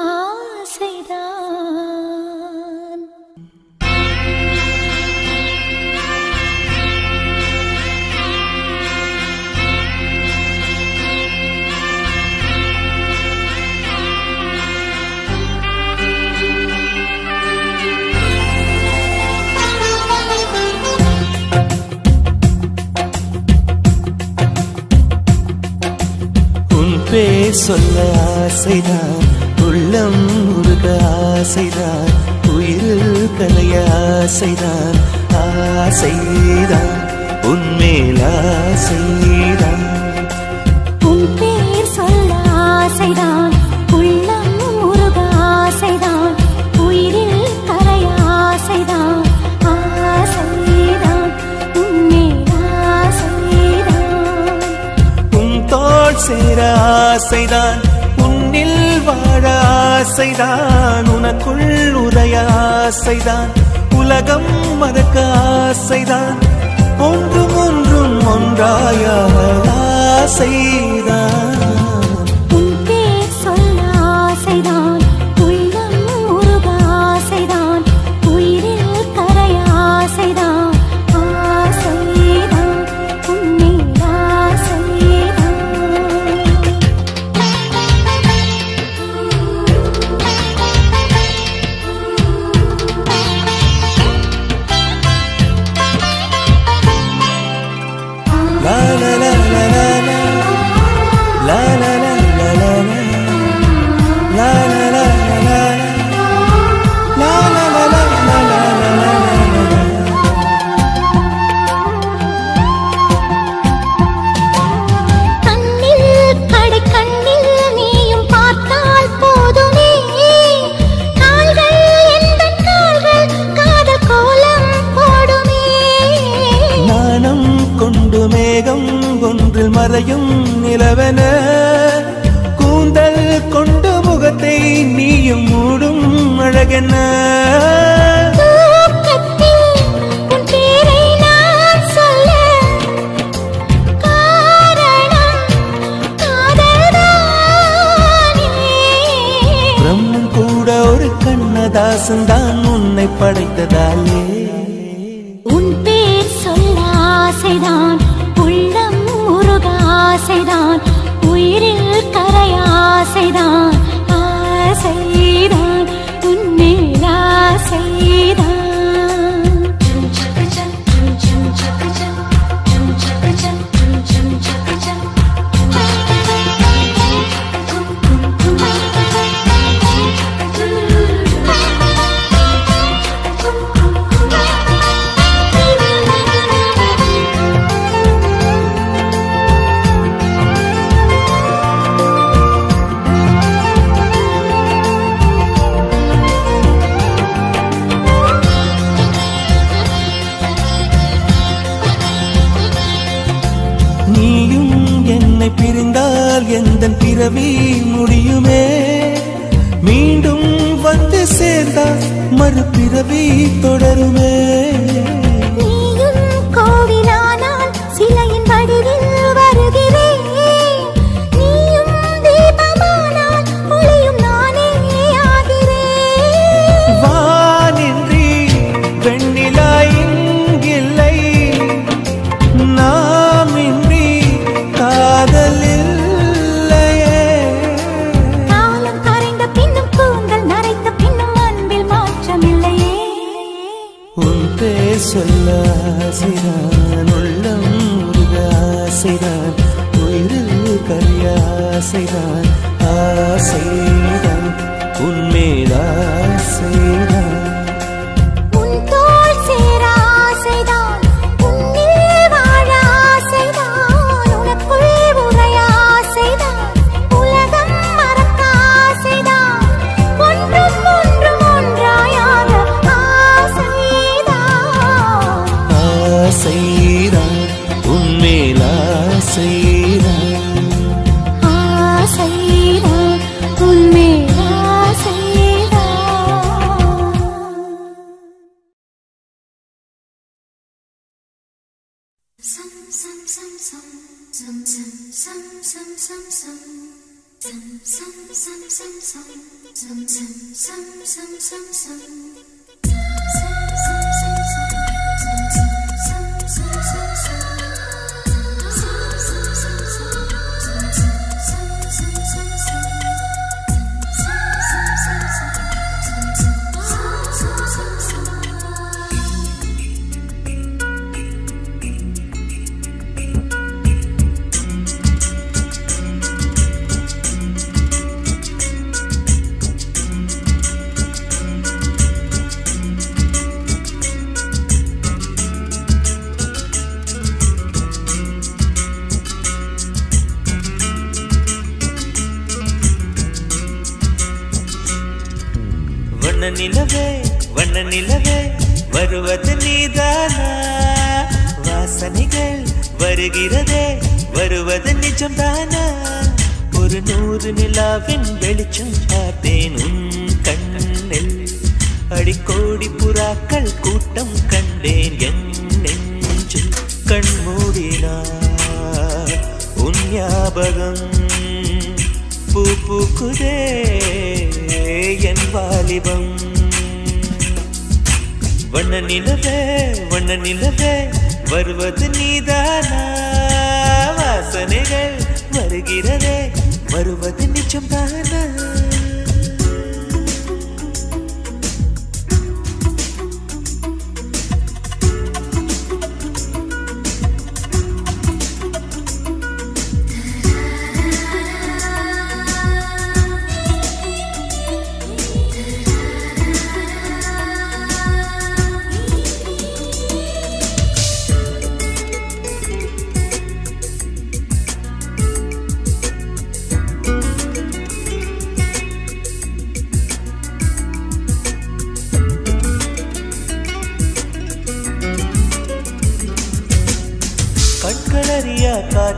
ஆசைதான் உன் பேர் சொல்ல ஆசைதான் உள்ளம் உருக ஆசைதான் உயிரில் கலைய ஆசைதான் ஆசைதான் உன்மேல் ஆசைதான் உன் பேர் சொல்ல ஆசைதான் உள்ளம் உருக ஆசைதான் உயிரில் கரைய ஆசைதான் ஆசைதான் உன்மேல் ஆசைதான் உன் தோள் சேர ஆசைதான் உன்னில் வாழ ஆசைதான் உனக்குள் உதய ஆசைதான் உலகம் மறக்க ஆசைதான் ஒன்றும் ஒன்றும் ஒன்றாய ஆசைதான் உன் பேர் சொல்ல ஆசைதான் உள்ளம் உருக ஆசைதான் உயிரில் கரைய ஆசைதான் ஆசைதான் உன்மேல் ஆசைதான் la la la la la la மறையும் நிலவென கூந்தல் கொண்டு முகத்தை நீயும் மூடும் அழகென்ன பிரம்மன் கூட ஒரு கண்ணதாசன் தான் உன்னை படைத்ததாலே உன் பேர் சொல்ல ஆசைதான் உள்ளம் முருக ஆசைதான் உயிரில் கரை ஆசைதான் ஆசைதான் உன்மேல் ஆசைதான் பிரிந்தால் எந்தன் பிறவி முடியுமே மீண்டும் வந்து சேர்ந்தால் மறுபிறவி தொடருமே நீயும் கோவிலானால் சிலையின் வடிவில் வருகிறேன் நீயும் தீபமானால் ஒளியும் நானே ஆகிறேன் வானின்றி வெண்ணிலா இங்கில்லை நாம் இன்றி காதல் இல்லையே காலம் கரைந்த பின்னும் கூந்தல் நரைத்த பின்னும் அன்பில் மாற்றமில்லையே உன் பேர் சொல்ல ஆசைதான் உள்ளம் முருக ஆசைதான் உயிரில் கரிய ஆசைதான் ஆசைதான் உன்மேல் ஆசைதான் உன் தோள் சேர ஆசைதான் உன்னில் வாழ ஆசைதான் உனக்குள் உறைய ஆசைதான் உலகம் மறக்க ஆசைதான் ஒன்றும் ஒன்றும் ஒன்றாயாக ஆசைதான் ஆசைதான் உன்மேல் ஆசைதான் ஆசைதான் உன்மேல் ஆசைதான் Some some some some some some some some some some some some some some some some some some some வண்ண நிலவே வண்ண நிலவே வருவது நீதானா வாசனைகள் வருகிறதே வருவது நிஜம்தானா ஒரு நூறு நிலாவின் வெளிச்சம் பார்த்தேன் உன் கண்ணில் அடிக்கோடி புறாக்கள் கூட்டம் கண்டேன் என் நெஞ்சில் கண் மூடினார் உன் ஞாபகம் பூ பூக்குதே என் வாலிபம் வண்ண நிலவே வண்ண நிலவே வருவது நீதானா வாசனைகள் வருகிறதே வருவது நிஜம்தானா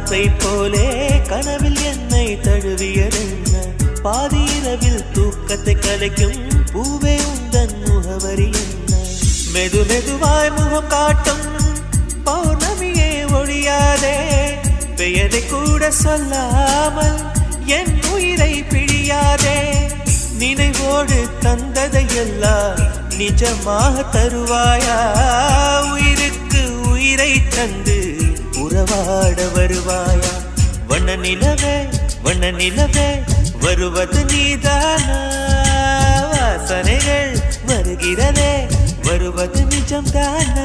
ஆசை போலே கனவில் என்னை தழுவியதென்ன பாதி இரவில் தூக்கத்தை கலைக்கும் பூவே உந்தன் முகவரி என்ன மெது மெதுவாய் முகம் காட்டும் பௌர்ணமியே ஒழியாதே பெயரை கூட சொல்லாமல் என் உயிரை பிழியாதே நினைவோடு தந்ததை எல்லாம் நிஜமாக தருவாயா உயிருக்கு உயிரை தந்து உறவாட வருவாயா வண்ண நிலவே வண்ண நிலவே வருவது நீதானா வாசனைகள் வருகிறதே வருவது நிஜம்தானா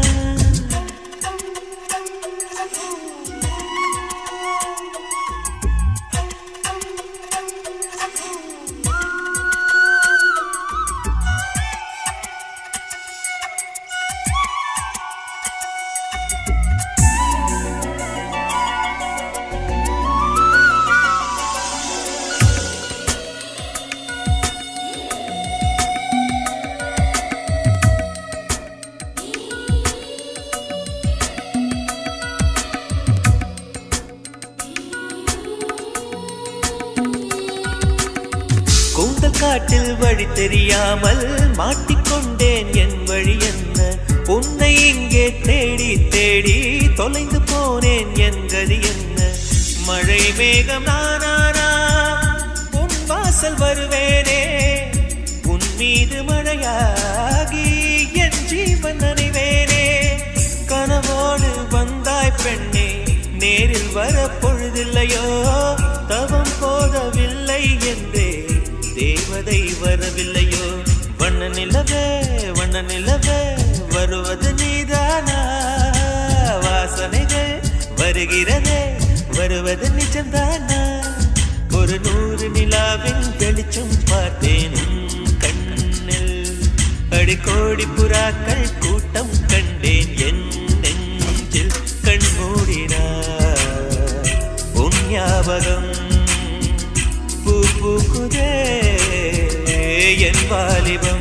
காட்டில் வழி தெரியாமல் மாட்டிக்கொண்டேன் என் வழி என்ன உன்னை இங்கே தேடி தேடி தொலைந்து போனேன் என் கதி என்ன மழை மேகம் நானானா உன் வாசல் வருவேனே உன் மீது மழையாகி என் ஜீவன் நனைவேனே கனவோடு வந்தாய் பெண்ணே நேரில் வர பொழுதில்லையோ தவம் போதவில்லை என்றே தேவதை வரவில்லையோ வண்ண நிலவே வண்ண நிலவே வருவது நீதானா வாசனைகள் வருகிறதே வருவது நிஜம்தானா ஒரு நூறு நிலாவின் வெளிச்சம் பார்த்தேன் கண்ணில் அடிக்கோடி புறாக்கள் கூட்டம் கண்டேன் என் நெஞ்சில் கண் மூடினார் உன் ஞாபகம் பூ பூக்குதே என் வாலிபம்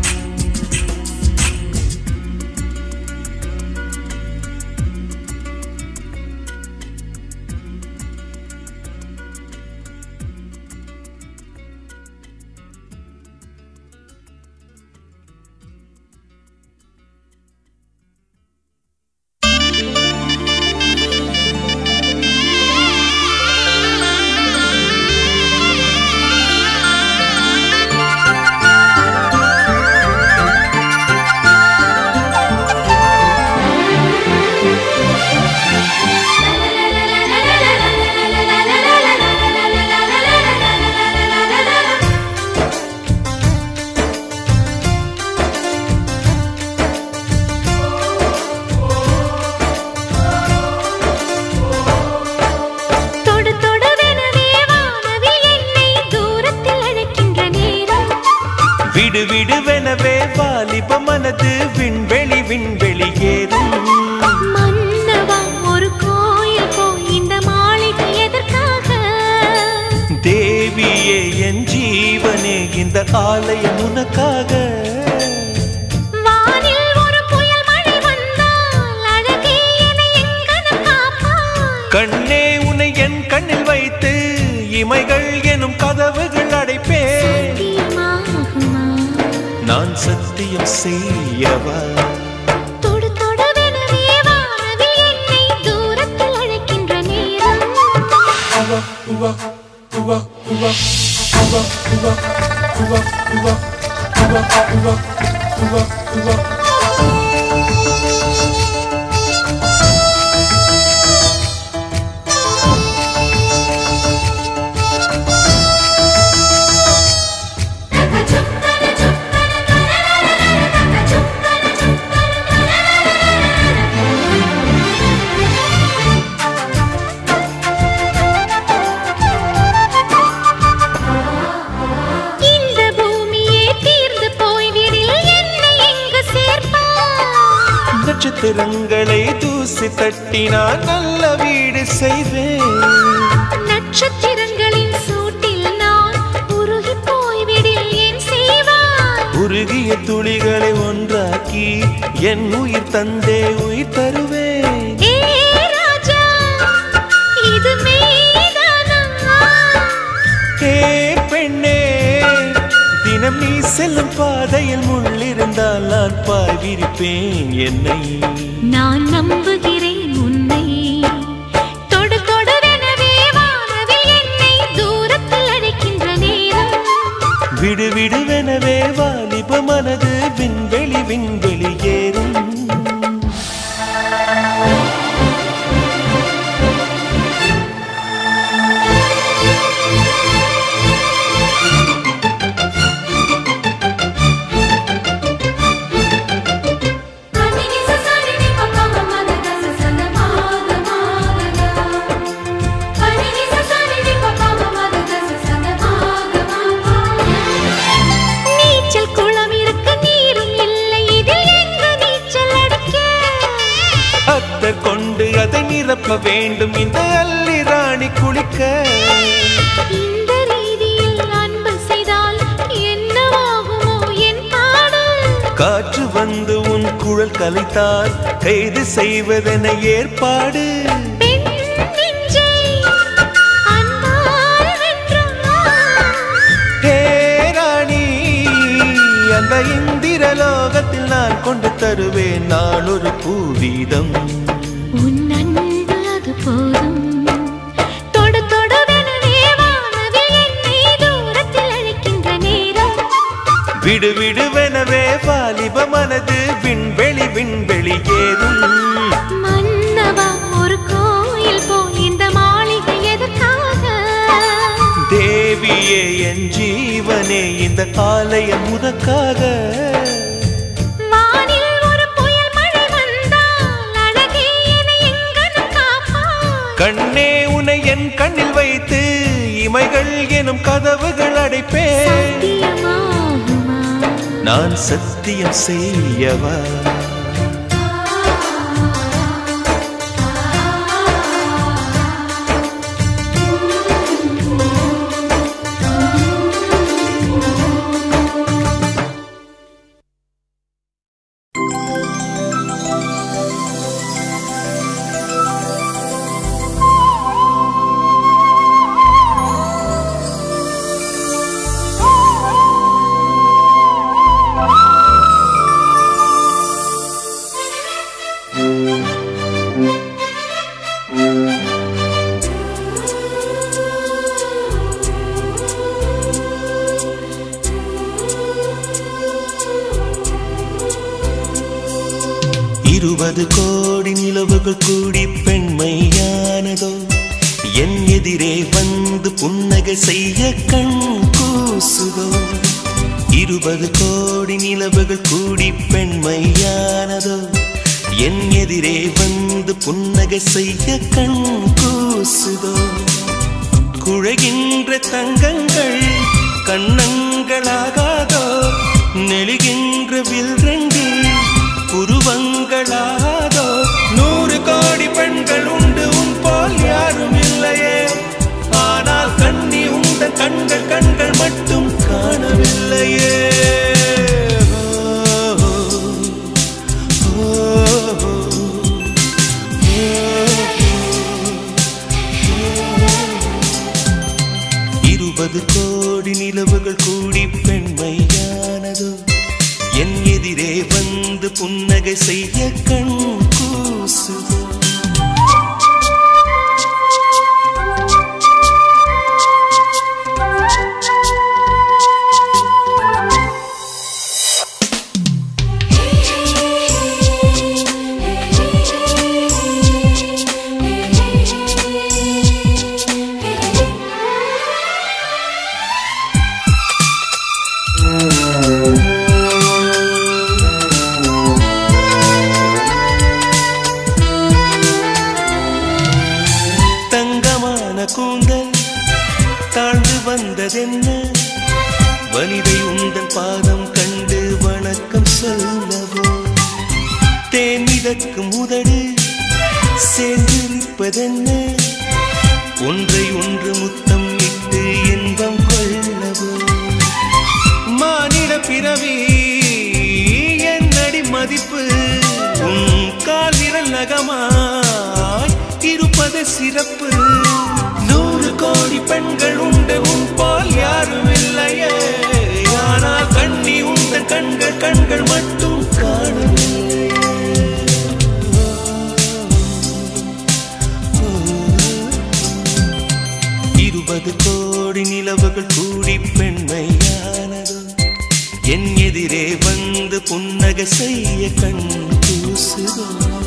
விடு விடுவெனவே வாலிப மனது விண்வெளி விண்வெளி ஏறும் மன்னவா ஒரு கோயில் போய் இந்த மாளிகை எதற்காக தேவியே என் ஜீவனே இந்த ஆலயம் உனக்காக வானில் ஒரு புயல் மழை வந்தால் அழகே என்னை எங்கனம் காப்பாய் கண்ணே உன்னை என் கண்ணில் வைத்து இமைகள் எனும் கதவுகள் அடைப்பேன் நான் சத்தியம் செய்யவா தொடு தொடுவெனவே வானவில் என்னை தூரத்தில் அழைக்கின்ற நேரம் உவா உவா உவா உவா உவா உவா உவா உவா உவா உவா உவா உவா நட்சத்திரங்களை தூசி தட்டினால் நல்ல வீடு செய்வேன் நட்சத்திரங்களின் சூட்டில் நான் உருகி போய்விடில் என் செய்வாய் உருகிய துளிகளை ஒன்றாக்கி என் உயிர் தந்தே உயிர் தருவேன் ஏ ராஜா பெண்ணே தினம் நீ செல்லும் பாதையில் முள்ளிருந்தால் நான் பாய் விரிப்பேன் என்னை நான் நம்புகிறேன் உன்னை தொடு தொடுவெனவே வானவில் என்னை தூரத்தில் அழைக்கின்ற நேரம் விடு விடுவெனவே வாலிப மனது விண்வெளி விண்வெளி ஏறும் கொண்டு அதை நிரப்ப வேண்டும் இந்த அல்லி ராணி குளிக்க இந்த ரீதியில் அன்பு செய்தால் என்னவாகுமோ என் பாடல் காற்று வந்து உன் குழல் கலைத்தால் கைது செய்வதென ஏற்பாடு அந்த இந்திரலோகத்தில் நான் கொண்டு தருவேன் நான் ஒரு பூவீதம் உன் அன்பு அது போதும் தொடு தொடுவெனவே வானவில் என்னை தூரத்தில் அழைக்கின்ற நேரம் விடு விடுவெனவே வாலிப மனது விண்வெளி விண்வெளி ஏறும் மன்னவா ஒரு கோயில் போல் இந்த மாளிகை எதற்காக தேவியே என் ஜீவனே இந்த ஆலயம் உனக்காக கண்ணே உனை என் கண்ணில் வைத்து இமைகள் எனும் கதவுகள் அடைப்பேன் நான் சத்தியம் செய்யவா இருபது கோடி நிலவுகள் கூடி பெண்மையானதோ என் எதிரே வந்து புன்னகை செய்ய கண் கூசுதோ இருபது கோடி நிலவுகள் கூடி பெண்மையானதோ என் எதிரே வந்து புன்னகை செய்ய கண் கூசுதோ குழைகின்ற தங்கங்கள் கண்ணங்களாகாதோ நெழுகின்ற வில் ரெண்டு புருவங்களாதோ நூறு கோடி பெண்கள் உண்டு உன் போல் யாரும் இல்லையே ஆனால் கண்ணி உண்ட கண்கள் கண்கள் மட்டும் காணவில்லையே இருபது கோடி நிலவுகள் கூடி பெண்மையானதோ என் எதிரே வந்து புன்னகை செய்ய கண் கூசுதோ கூந்தல் தாழ்ந்து வந்ததென்ன வனிதை உந்தன் பாதம் கண்டு வணக்கம் சொல்லவோ தேன் மிதக்கும் உதடு சேர்ந்திருப்பதென்ன ஒன்றை ஒன்று முத்தம் இட்டு இன்பம் கொள்ளவோ மானிட பிறவி என் அடி மதிப்பு உன் கால் விரல் நகமாய் இருப்பது சிறப்பு நூறு கோடி பெண்கள் உண்டு உன் போல் யாருமே இருபது கோடி நிலவுகள் கூடி பெண்மையானதோ என் எதிரே வந்து புன்னகை செய்ய கண் கூசுதோ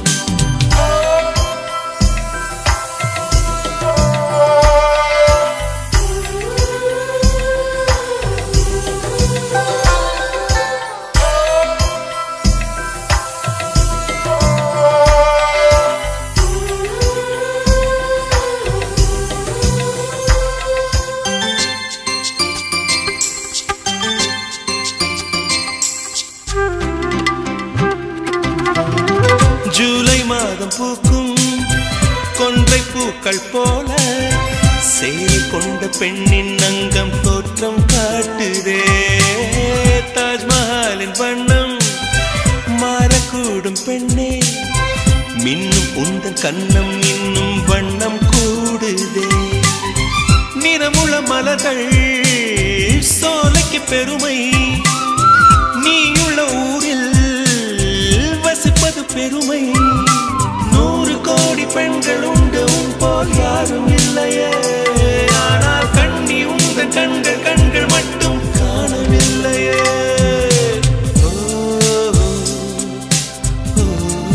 ஜூலை மாதம் பூக்கும் கொன்றை பூக்கள் போல சேலை கொண்ட பெண்ணின் அங்கம் தோற்றம் காட்டுதே தாஜ்மஹாலின் வண்ணம் மாறக்கூடும் பெண்ணே மின்னும் உந்தன் கண்ணம் இன்னும் வண்ணம் கூடுதே நிறமுள்ள மலர்கள் சோலைக்கு பெருமை நீயுள்ள ஊரில் வசிப்பது பெருமை நூறு கோடி பெண்கள் உண்டு உன் போல் யாரும் இல்லையே ஆனால் கண்ணி உங்கள் கண்கள் கண்கள் மட்டும் காணவில்லையே ஓ, ஓ.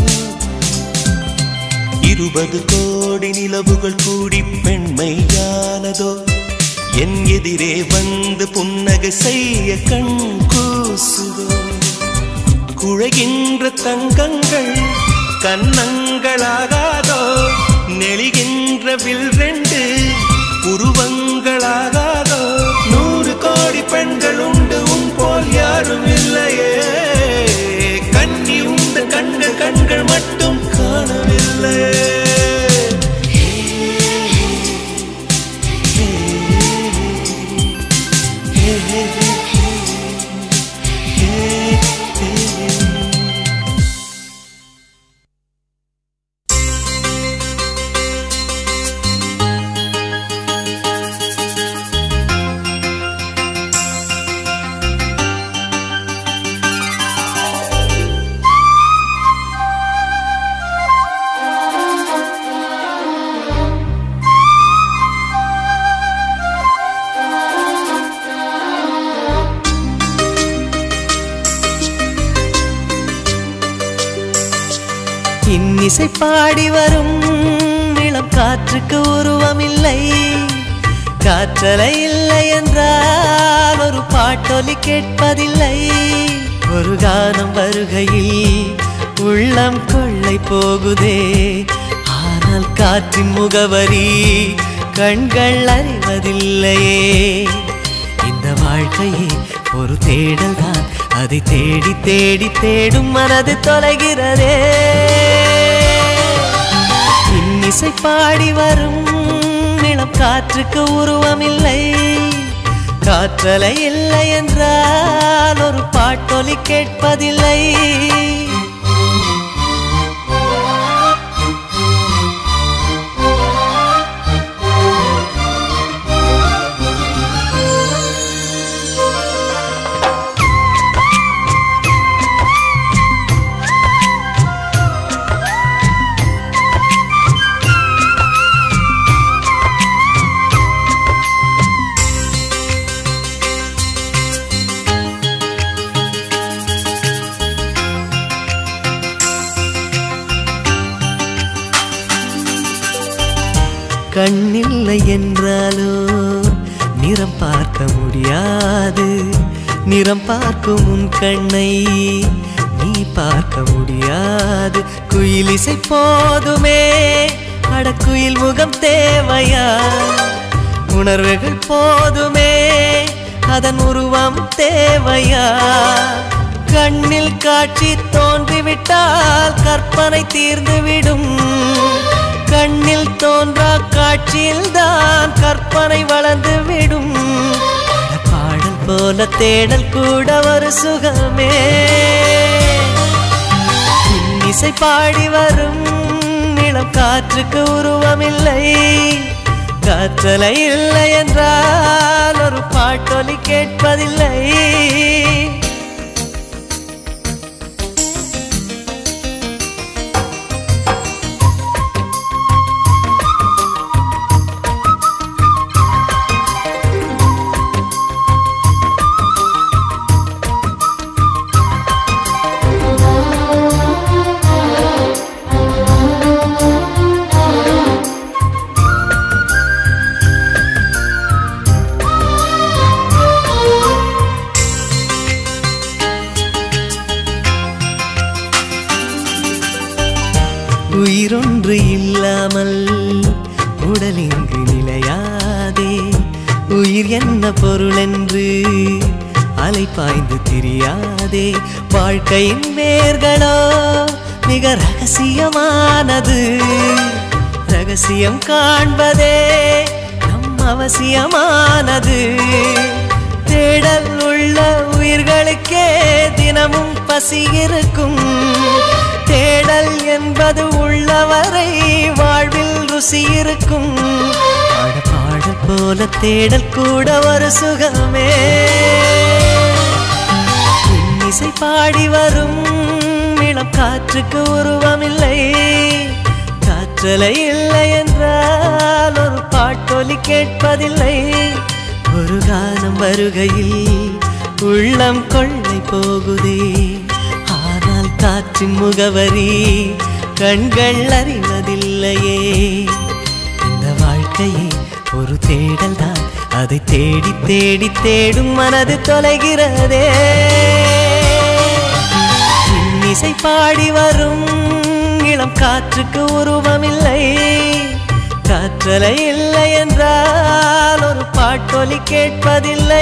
இருபது கோடி நிலவுகள் கூடி பெண்மையானதோ என் எதிரே வந்து புன்னகை செய்ய கண் கூசுதோ குழைகின்ற தங்கங்கள் கன்னங்களாகாதோ நெளிகின்ற வில் ரெண்டு உருவங்களாகாதோ நூறு கோடி பெண்கள் உண்டு உன் போல் யாரும் இல்லையே கண்ணி உண்டு கண்கள் கண்கள் மட்டும் காணவில்லையே இன்னிசை பாடி வரும் இளம் காற்றுக்கு உருவமில்லை காற்றலை இல்லை என்றால் ஒரு பாட்டொலி கேட்பதில்லை ஒரு கானம் வருகையில் உள்ளம் கொள்ளை போகுதே ஆனால் காற்றின் முகவரி கண்கள் அறிவதில்லையே இந்த வாழ்க்கையே ஒரு தேடல் தான் அதை தேடி தேடி தேடும் மனது தொலைகிறதே இன்னிசை பாடி வரும் இளம் காற்றுக்கு உருவமில்லை காற்றலை இல்லை என்றால் ஒரு பாட்டொலி கேட்பதில்லை கண்ணில்லை என்றாலோ நிறம் பார்க்க முடியாது நிறம் பார்க்கும் உன் கண்ணை நீ பார்க்க முடியாது குயிலிசை போதுமே அடக்குயில் முகம் தேவையா உணர்வுகள் போதுமே அதன் உருவம் தேவையா கண்ணில் காட்சி தோன்றிவிட்டால் கற்பனை தீர்ந்துவிடும் கண்ணில் தோன்றா காட்சியில் தான் கற்பனை வளர்ந்து விடும் பாடல் போல தேடல் கூட ஒரு சுகமே இன்னிசை பாடி வரும் இளம் காற்றுக்கு உருவமில்லை காற்றலை இல்லை என்றால் ஒரு பாட்டொலி கேட்பதில்லை உயிர் என்ன பொருள் என்று அலை பாய்ந்து தெரியாதே. வாழ்க்கையின் வேர்களோ மிக ரகசியமானது. ரகசியம் காண்பதே நம் அவசியமானது. தேடல் உள்ள உயிர்களுக்கே தினமும் பசி இருக்கும். தேடல் என்பது உள்ளவரை வாழ்வில் ருசி இருக்கும். பாடல் போல தேடல் கூட ஒரு சுகமே. இசை பாடி வரும் இளம் காற்றுக்கு உருவமில்லை. காற்றலை இல்லை என்றால் ஒரு பாட்டொலி கேட்பதில்லை. ஒரு கானம் வருகையில் உள்ளம் கொள்ளை போகுதே. ஆனால் காற்றின் முகவரி கண்கள் அறிவதில்லையே. இந்த வாழ்க்கையே ஒரு தேடல் தான். அதை தேடி தேடி தேடும் மனது தொலைகிறதே. இசை பாடி வரும் இளம் காற்றுக்கு உருவமில்லை. காற்றலை இல்லை என்றால் ஒரு பாட்டொலி கேட்பதில்லை.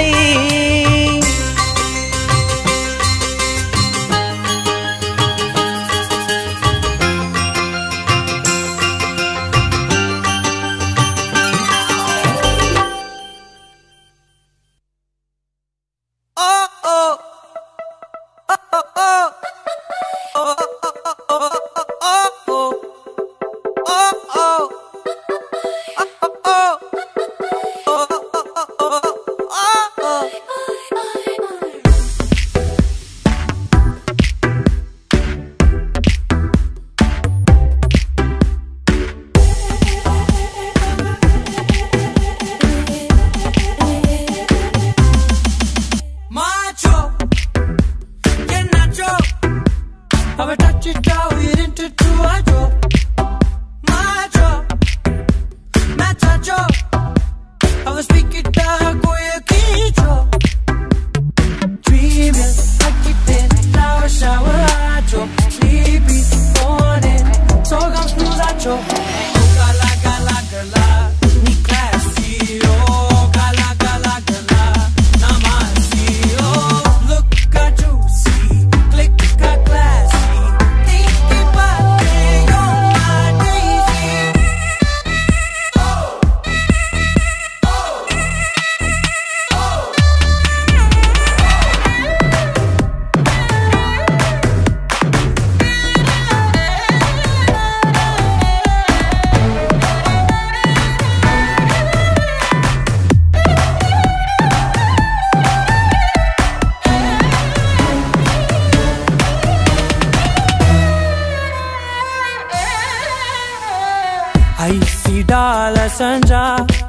ஐசிடால சஞ்சா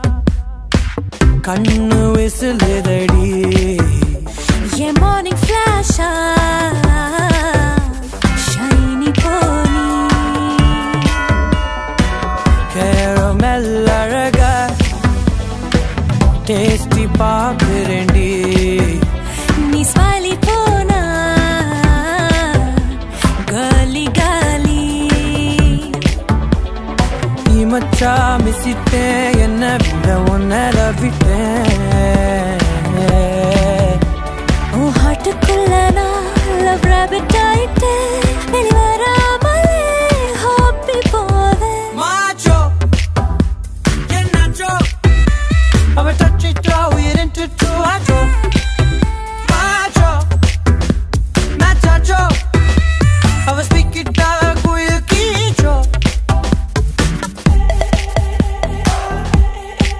கண்ணு விசிலுதடி. என் மார்னிங் ஃபிளாஷா ஷைனி போனி. கேரமெல் அழக டேஸ்டி பாக்குறேண்டி. நீ ஸ்வாலி போனா காலி காலி. மச்சா மிசிட்டேன் என்ன விட உன்னை ரவிட்டேன். உன் ஹார்ட்டுக்குள்ள நான் லவ் ராபிட் ஆயிட்டேன். வெளிவராமலே ஹாப்பி போவேன். மாச்சோ என்னாச்சோ அவ டச்சிட்டோ உயிரின்ட்டு ஆச்சோ. மாச்சோ மேச்சாச்சோ அவ ஸ்பீக்கிட்டா குயில் கீச்சோ.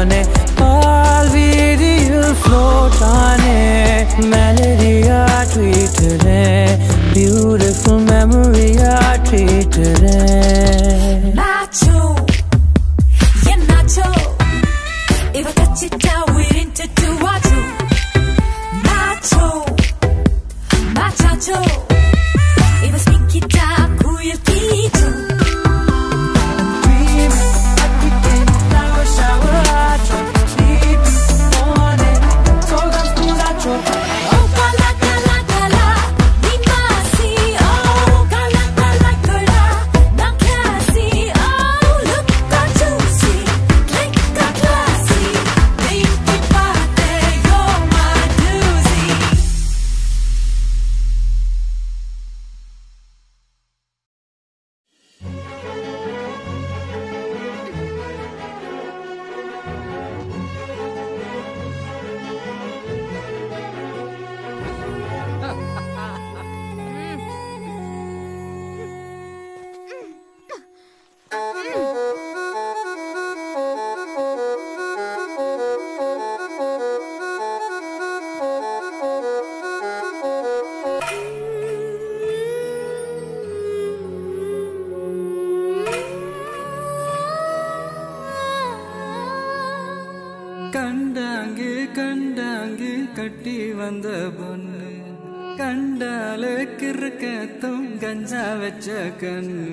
தானே பால் வீதியில் float ஆனே மெலடியா ட்வீட்டுறேன் பியூட்டிஃபுல் மெமரியா ட்வீட்டுறேன் Nacho, yeah Nacho. If I touch it down, we're into two or two. Nacho, Nacho. If I speak it down, who you keep to? Dream, I begin now, shower, Nacho. Sleep, morning, so that's good, Nacho. Oh, kala kala kala, ni masi. Oh, kala kala kala, na kasi. Oh, look at you see, click a classy. Pinky party, you're my doozy. கண்டாங்கு கண்டாங்கு கட்டி வந்த பொண்ணு கண்டாலே கிறுக்கத்தும் கஞ்சா வச்ச கண்ணு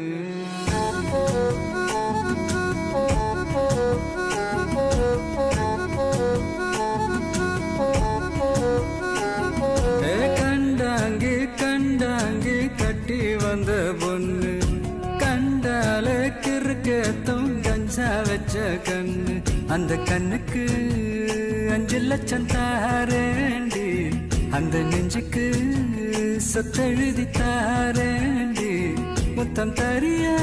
ஏ கண்டாங்கு கண்டாங்கு கட்டி வந்த பொண்ணு கண்டாலே கிறுக்கத்தும் கஞ்சா வச்ச கண்ணு அந்த கண்ணுக்கு அஞ்சு லட்சம் தாரேண்டி அந்த நெஞ்சுக்கு சொத்தெழுதி தாரேண்டி முத்தம் தரியா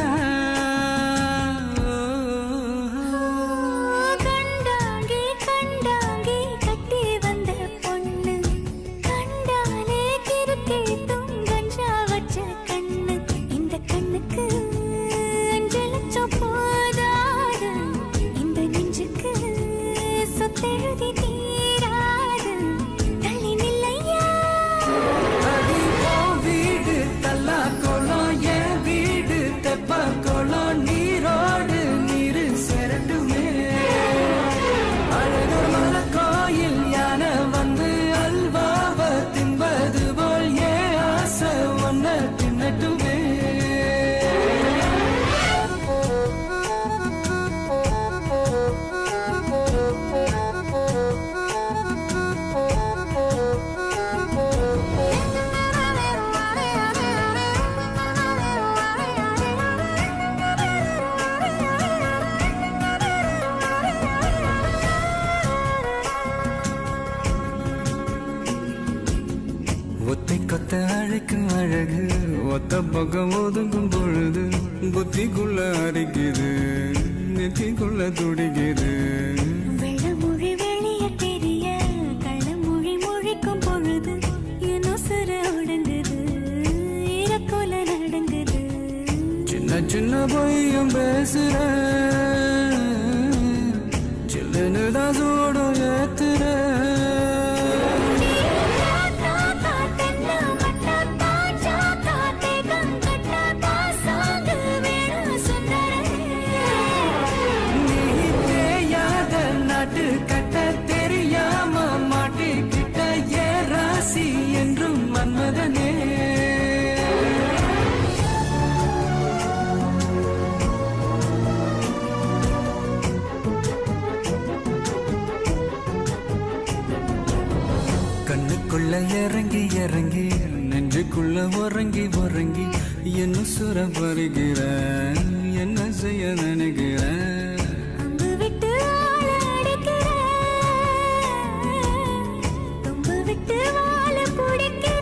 கண்டாங்கி கண்டாங்கி கட்டி வந்த பொண்ணு கண்டாலே கிறுக்கே துங்கஞ்சா வச்ச கண்ணு இந்த கண்ணுக்கு அஞ்சு லட்சம் போதாது இந்த நெஞ்சுக்கு சொத்தெழுதி தீராது தள்ளி நில்லையா வீடு தல்லா கோலம் என் வீடு தெப்ப கோலம் நீரோடு நீரு செரட்டுமே அழகர் மலை கோயில் யானை வந்து அல்வாவ தின்பது போல் ஏ ஆசை ஒன்ன தின்னட்டுமே ஒத்தை கொத்த அழைக்கும் அழகு ஒத்த பக்கம் ஒதுங்கும் பொழுது புத்திக்குள்ள அரிக்குது நெத்திக்குள்ள துடிக்குது வெள்ளமொழி வெளிய தெரிய கள்ளமொழி மொழிக்கும் பொழுது என்ன சுர உடங்குது இறக்கோல நடங்குது சின்ன சின்ன பொய்யும் பேசுற சில்லுன்னு தான் சூடும் ஏத்துற கட்ட தெரியாம மாட்டிக்கிட்ட ஏ ராசி என்றும் மன்மதனே கண்ணுக்குள்ள இறங்கி இறங்கி நெஞ்சுக்குள்ள உறங்கி உறங்கி என்ன சுர பருகிற என்ன செய்ய நினைக்கிற அங்கு விட்டு ஆள அடிக்கிற தும்பு விட்டு வாழ பிடிக்கிற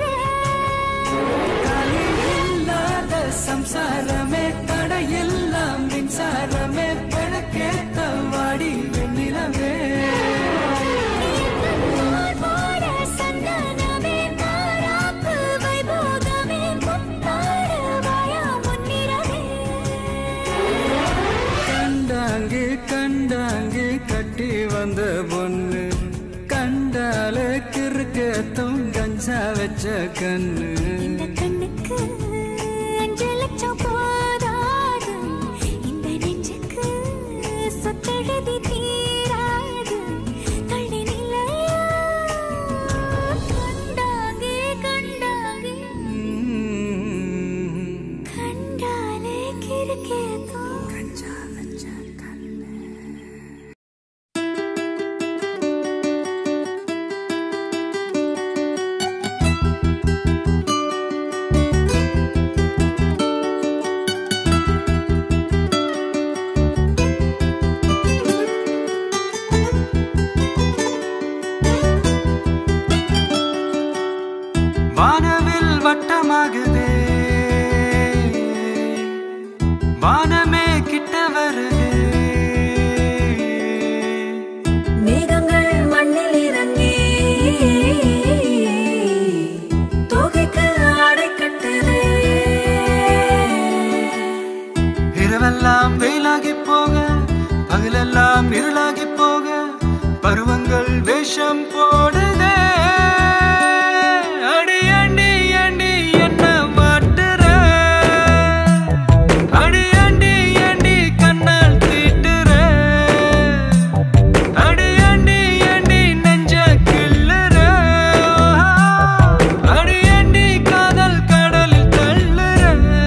இல்லாத சம்சாரமே தடையெல்லாம் மின்சாரமே பிழக்கேத்த வாடி வெண்ணிலவே கிறுக்கேத்தும் கஞ்சா வச்ச கண்ணு இந்த கண்ணுக்கு அஞ்சு லட்சம் போதாது இந்த நெஞ்சுக்கு சொத்தெழுதி தீராது தள்ளி நிலையா கண்டாங்கே கண்டாங்கே கண்டாலே கிறுக்கேத்தும் கஞ்சா வச்ச கண்ணு. வானவில் வட்டமாகுதே வானமே கிட்ட வருதே மேகங்கள் மண்ணில் இறங்கி தோகைக்கு ஆடை கட்டுதே இரவெல்லாம் வெயிலாகி போக பகலெல்லாம் இருளாகி போக பருவங்கள் வேஷம் போடுதே அடி அண்டி அண்டி என்ன மாட்டுற அடி அண்டி அண்டி கண்ணால் தீட்டுற அடி அண்டி அண்டி நெஞ்ச கிள்ளுற அடி அண்டி காதல் கடலில் தள்ளுற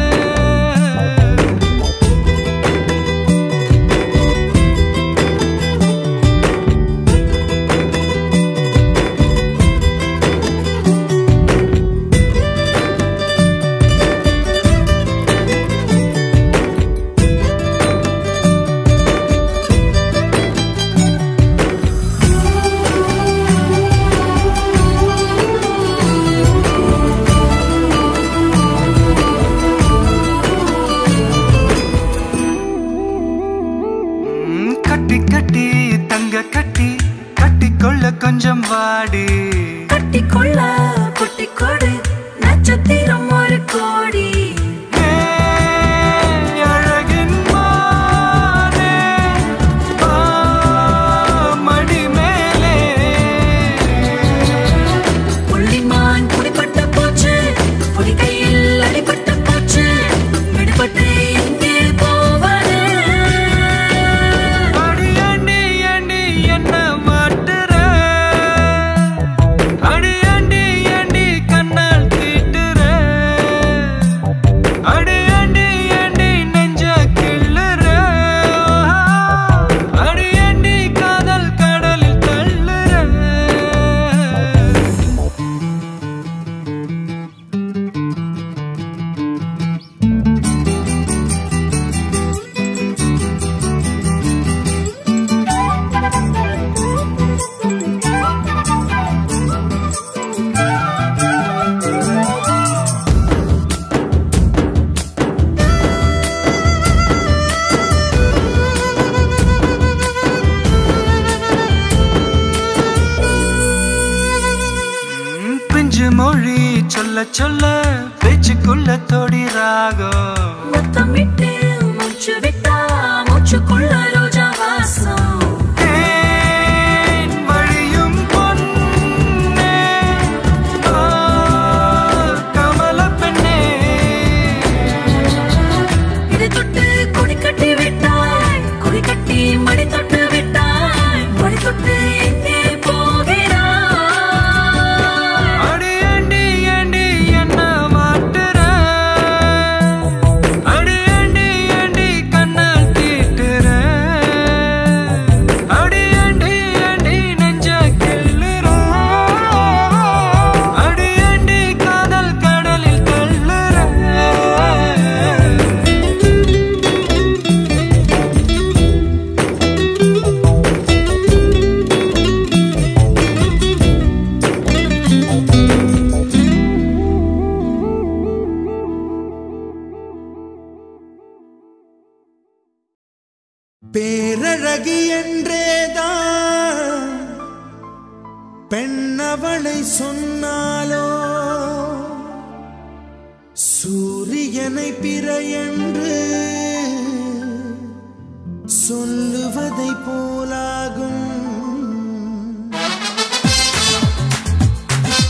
ம், கட்டி கட்டி தங்க கட்டி கட்டிக்கொள்ள கொஞ்சம் வாடி கட்டிக்கொள்ள குட்டி கொடு நட்சத்திரம் ஒரு கோடி ஏ, அழகின் மானே, வா, மடி மேலே புள்ளிமான் குடிப்பட்ட போச்சு பொடி கையில் அடிபட்ட போச்சு விடுபட்டு எங்கே போவது அடி அண்டி அண்டி என்ன மாட்டுற அடி அண்டி அண்டி கண்ணால் தீட்டுற அடி அண்டி அண்டி நெஞ்ச கிள்ளுற அடி அண்டி காதல் கடலில் தள்ளுற ம், பிஞ்சு மொழி சொல்ல சொல்ல பேச்சுக்குள்ள தொடி ராகம் முத்தமிட்டு மூச்சு விட்டா மூச்சுக்குள்ள ரோஜா வாசம் தேன் வழியும் பொன்னே, ஆ, கமலப் பெண்ணே. இது தொட்டு கொடி கட்டி விட்டாய் கொடி கட்டி மடி தொட்டு விட்டாய் மடி தொட்டு எங்கே போகிறாய் அடி அண்டி அண்டி என்ன மாட்டுற அடி அண்டி அண்டி கண்ணால் தீட்டுற அடி அண்டி அண்டி நெஞ்ச கிள்ளுற அடி அண்டி காதல் கடலில் தள்ளுற பேரழகி என்றேதான் பெண்ணவளை சொன்னாலோ சூரியனை பிற என்று சொல்லுவதை போலாகும்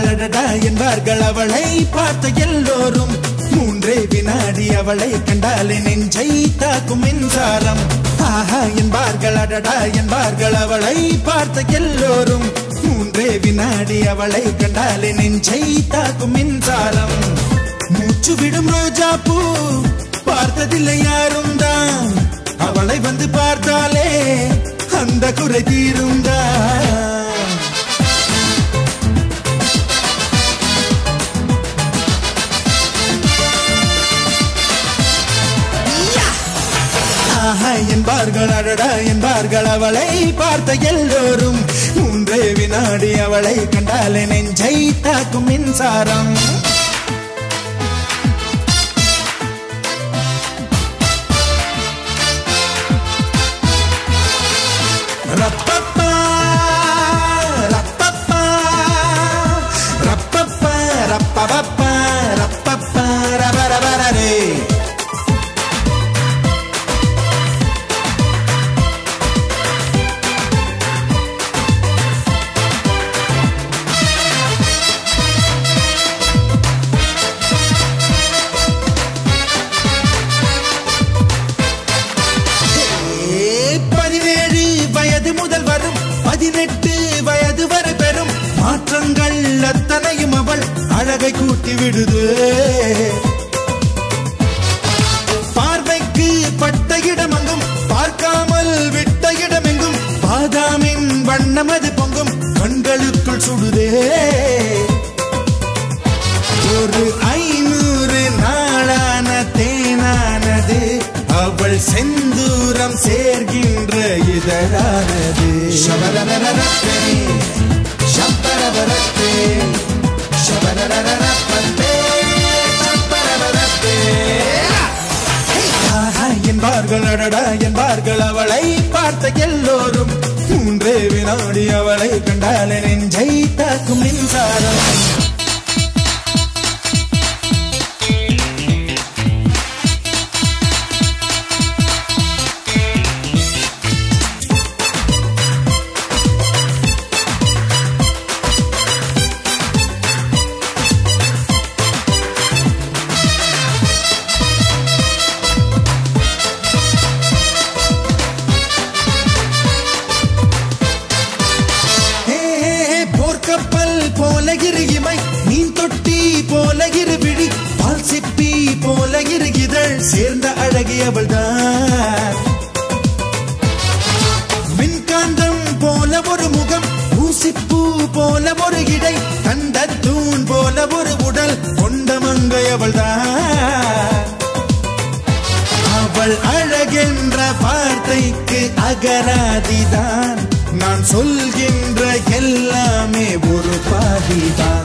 அடடா என்பார்கள் அவளை பார்த்த எல்லோரும். மூன்றே வினாடி அவளை கண்டாலே நெஞ்சை தாக்கும் மின்சாரம். ஆஹா என்பார்கள் அடடா என்பார்கள் அவளை பார்த்த எல்லோரும். மூன்றே வினாடி அவளை கண்டாலே நெஞ்சை தாக்கும் மின்சாரம். மூச்சு விடும் ரோஜா பூ பார்த்ததில்லை யாரும் தான். அவளை வந்து பார்த்தாலே அந்த குறை தீருந்தான். என்பார்கள் அடடா என்பார்கள் அவளை பார்த்த எல்லோரும். மூன்றே வினாடி அவளை கண்டாலே நெஞ்சை தாக்கும் மின்சாரம். ரப்பப்பா ரப்பப்பா ரப்பப்பா ரப்பப்பா ரப்பப்பா ரபரபரரே. பதினெட்டு வயது வரை பெறும் மாற்றங்கள் அத்தனையும் அவள் அழகை கூட்டி விடுது. பார்வைக்கு பட்ட இடமெங்கும் பார்க்காமல் விட்ட இடமெங்கும் பாதாமின் வண்ணம் அது பொங்கும் கண்களுக்குள் சுடுதே. ஒரு ஐநூறு நாளான தேனானது அவள் செந்தூரம் சேர்கின்ற இதழானது. ஷபரரரரப்பே ஷப்பரவரப்பே ஷபரரரரப்பே ஷப்பரவரப்பே. ஆஹா என்பார்கள் அடடா என்பார்கள் அவளை பார்த்த எல்லோரும். மூன்றே வினாடி அவளை கண்டாலே நெஞ்சை தாக்கும் மின்சாரம். சேர்ந்த அழகி அவள்தான். மின்காந்தம் போல ஒரு முகம், ஊசிப்பூ போல ஒரு இடை, கண்ட தூண் போல ஒரு உடல் கொண்ட மங்கை அவள்தான். அவள் அழகென்ற வார்த்தைக்கு அகராதிதான். நான் சொல்கின்ற எல்லாமே ஒரு பாதிதான்.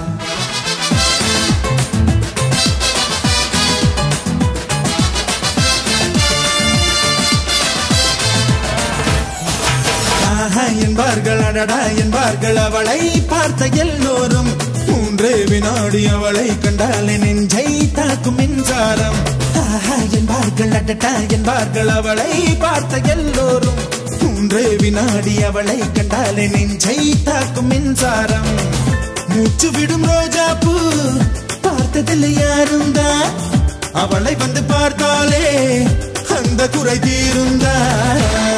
என்பார்கள் அடடா என்பார்கள் அவளை பார்த்த எல்லோரும். மூன்றே வினாடி அவளை கண்டாலே நெஞ்சை தாக்கும் மின்சாரம். ஆஹா என்பார்கள் அடடா என்பார்கள் அவளை பார்த்த எல்லோரும். மூன்றே வினாடி அவளை கண்டாலே நெஞ்சை தாக்கும் மின்சாரம். மூச்சு விடும் ரோஜா பூ பார்த்ததில்லை யாரும் தான். அவளை வந்து பார்த்தாலே அந்த குறை தீருந்தான்.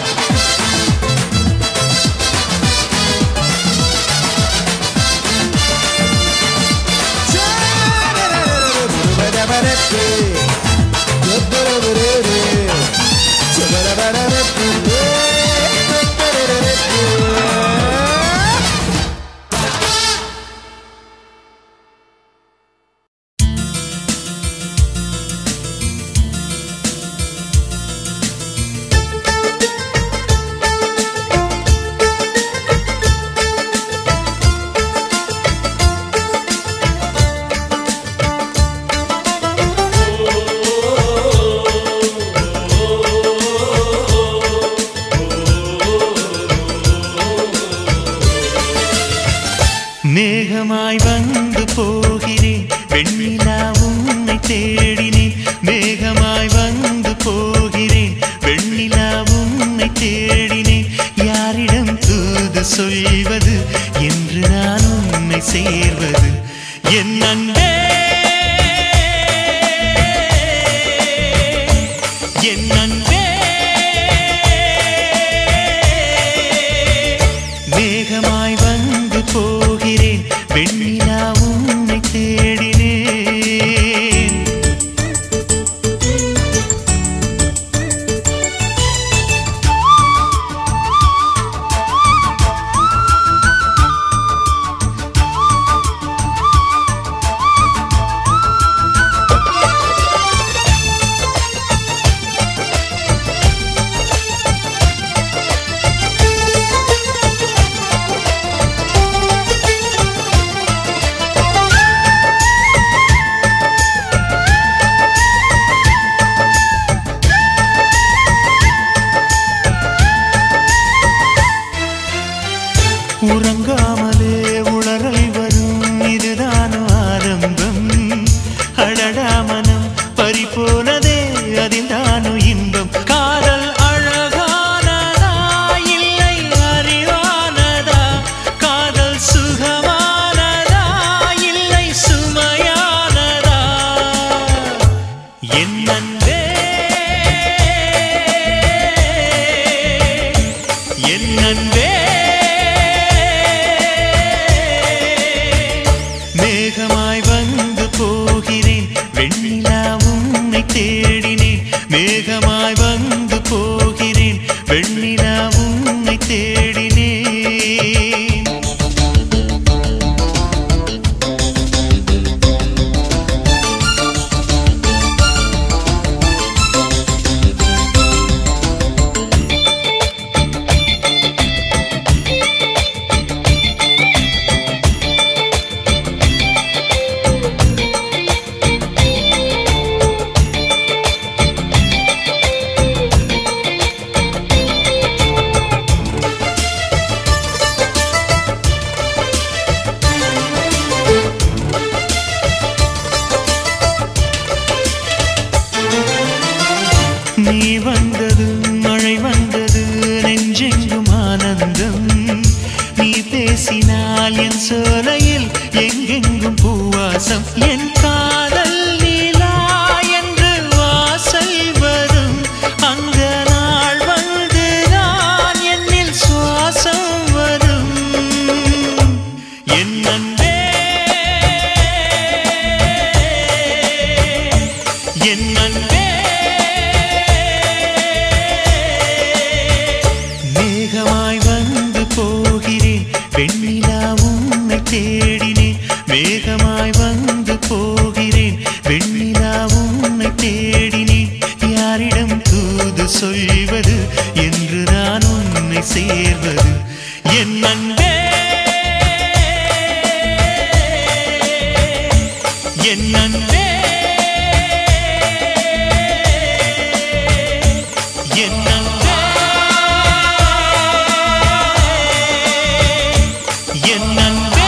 மேகமாய் வந்து போகிறேன் வெண்ணிலா உன்னை தேடினேன். மேகமாய் வந்து போகிறேன் வெண்ணிலா உன்னை தேடினேன். யாரிடம் தூது சொல்வது என்று நான் உன்னை உன்னை சேர்வது என் அன்பே என் அன்பே வேகமாய் வந்து போகிறேன் வெண்ணிலா உன்னை தேடினேன் உறங்காமலே உளறல் வரும் இதுதான் ஆரம்பம் அடடா மனம் பறிபோனதே அதில் தானு இன்பம் காதல் அழகானதா இல்லை அறிவானதா காதல் சுகமானதா இல்லை சுமையானதா என் அன்பே என் அன்பே மேகமாய் வந்து போகிறேன் வெண்ணிலா உன்னை தேடினேன் மேகமாய் வந்து போகிறேன் வெண்ணிலா உன்னை தேடினேன் நீ வந்தது மழை வந்தது நெஞ்செங்கும் ஆனந்தம் நீ பேசினால் என் சோலையில் எங்கெங்கும் பூவாசம் என் காதல் நீலா என்று வாசல் வரும் அந்த நாள் வந்து நான் என்னில் சுவாசம் வரும் என் அன்பே என் அன்பே மேகமாய் வந்து போகிறேன் வெண்ணிலா உன்னை தேடினேன் மேகமாய் வந்து போகிறேன் வெண்ணிலா உன்னை தேடினேன் யாரிடம் தூது சொல்வது என்று நான் உன்னை சேர்வது என் அன்பே என் அன்பே என் அன்பே என் அன்பே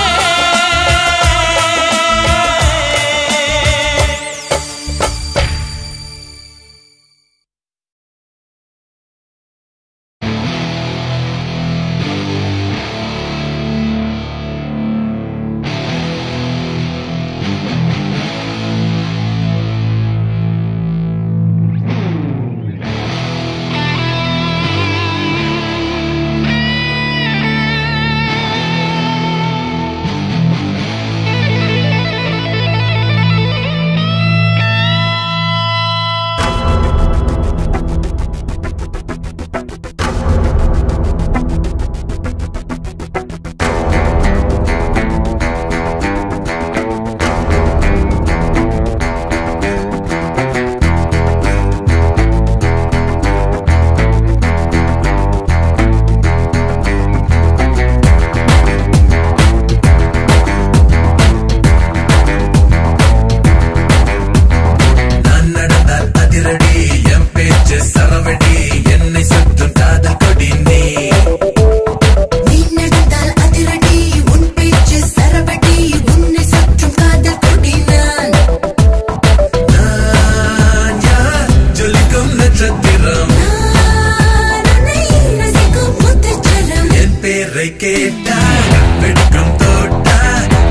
பேரை கேட்டால் வெட்கம் தோட்டால்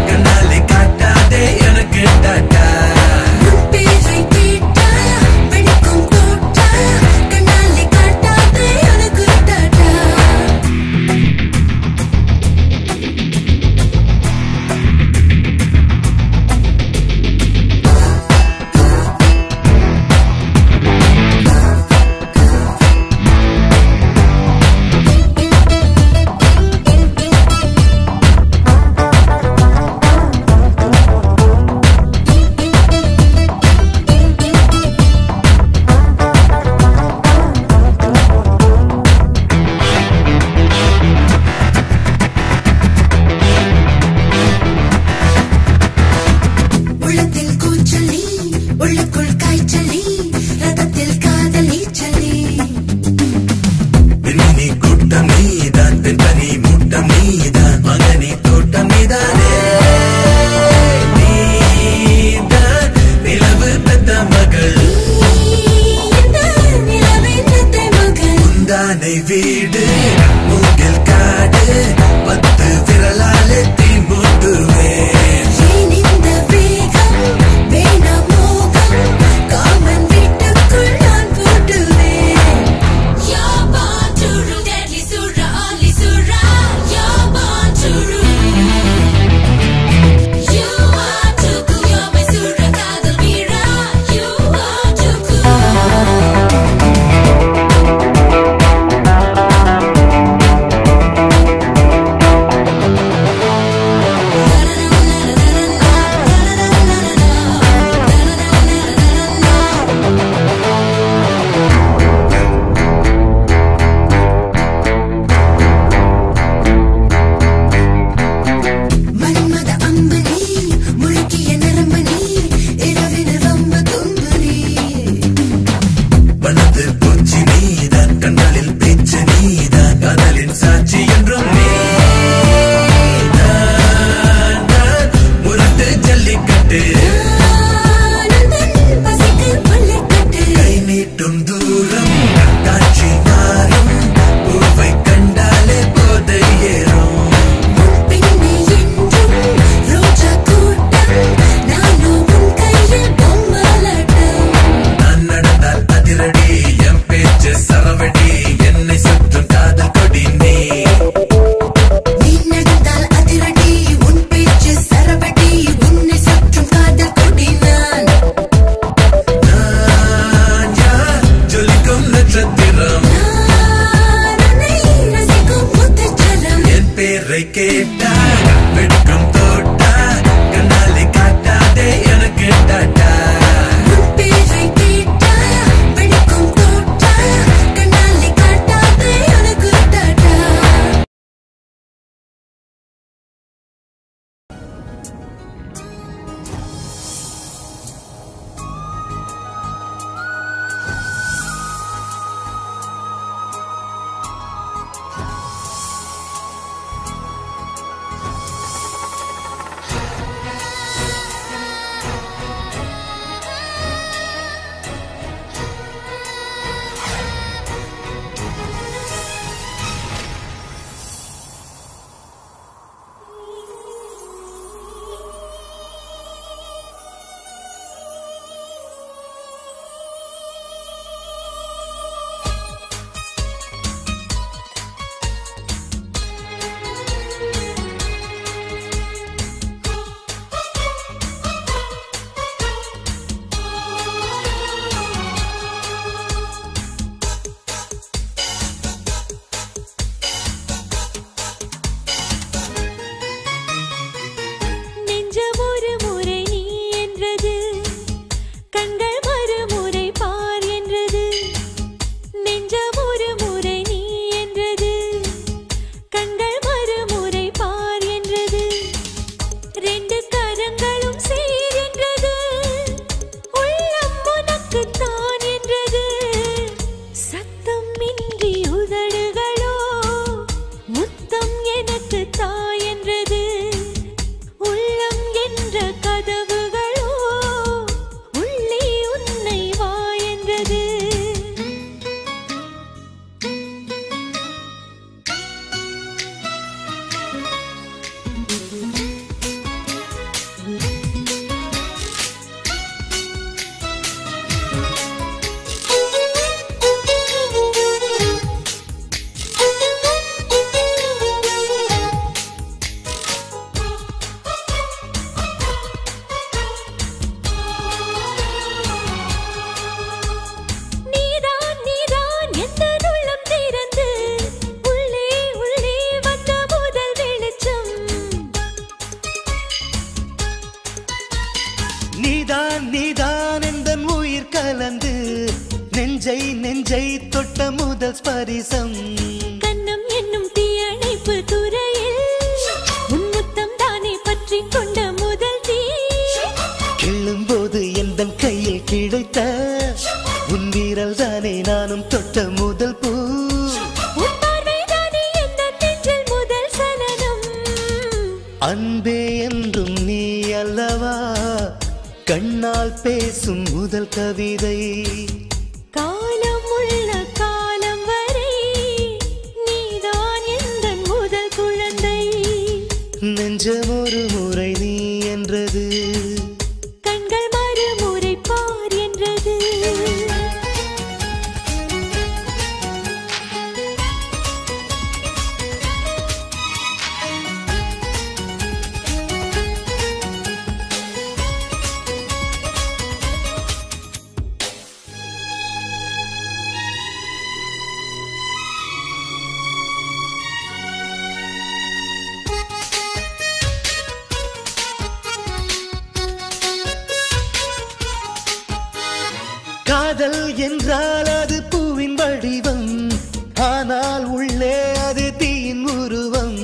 டாடா உன் பேரை கேட்டா வெடிக்கும் தோட்டா கண்ணாலே காட்டாதே எனக்கு டாடா உள்ளத்தில் கூச்சல் நீ உள்ளுக்குள் காய்ச்சல் நீ ரத்தத்தில் காதல் நீச்சல் நீ பின்னி கூட்டம் நீதான் பெண்பனி மூட்டம் நீதான் மகனி தோட்டம் நீதானே நீதான் நிலவு பெத்த மகள் இந்த நிலவின் தத்தை மகன் முந்தானை வீடு மூங்கில் காடு பத்து விரலாலே தீ மூட்டுவேன் ஏன் இந்த வேகம் வேணாம் மோகம் காமன் வீட்டுக்குள் நான் போட்டுவேன் You're born to rule deadly sura only sura You're born to rule You are too cool you're my sura kadal veera You are too மன்மத அம்பு நீ முழுக்கிய நரம்பு நீ இரவின ரொம்ப தும்பு நீ வனத்து பூச்சி நீதான் கண்களில் பேச்சு நீதான் காதலின் சாட்சி என்றும் நீதான் நான் முரட்டு ஜல்லிக்கட்டு ஆனந்தன் பசிக்கு புல்லைக்கட்டு கை நீட்டும் தூரம் காட்சி மாறும் பூவை கண்டாலே போதை ஏறும் பின்னே என்றும் ரோஜா கூட்டம் நானும் உன் கையில் பொம்மலாட்டம் நான் நடந்தால் அதிரடி என் பேச்சு சரவடி என்னை சுற்றும் காதல் கொடி நீ நீ நடந்தால் அதிரடி உன் பேச்சு சரவடி உன்னை சுற்றும் காதல் கொடி நான் நான் யார் ஜொலிக்கும் நட்சத்திரம் நான் உன்னை ரசிக்கும் முத்துச்சரம் என் பேரை கேட்டா வெட்கம் தோட்டா கண்ணாலே காட்டாதே எனக்கு டாட்டா உன் பேரை கேட்டா வெடிக்கும் தோட்டா கண்ணாலே காட்டாதே எனக்கு டாடா கலந்து நெஞ்சை நெஞ்சை தொட்ட முதல் ஸ்பரிசம் கண்ணம் என்னும் தீயணைப்பு துறையில் உன்முத்தம் தானே பற்றி கொண்ட முதல் தீ கிள்ளும்போது எந்தன் கையில் கிடைத்த உன் வீரல் தானே நானும் தொட்ட முதல் பூ உன் பார்வை தானே எந்த நெஞ்சில் முதல் சலனம் அன்பே என்றும் நீ அல்லவா கண்ணால் பேசும் முதல் கவிதை காலம் உள்ள காலம் வரை நீதான் எந்த முதல் குழந்தை நெஞ்சம் ஒரு முறை நீ என்றது கண்கள் மறுமுறை பார் என்றது காதல் என்றால் அது பூவின் வடிவம் ஆனால் உள்ளே அது தீயின் உருவம்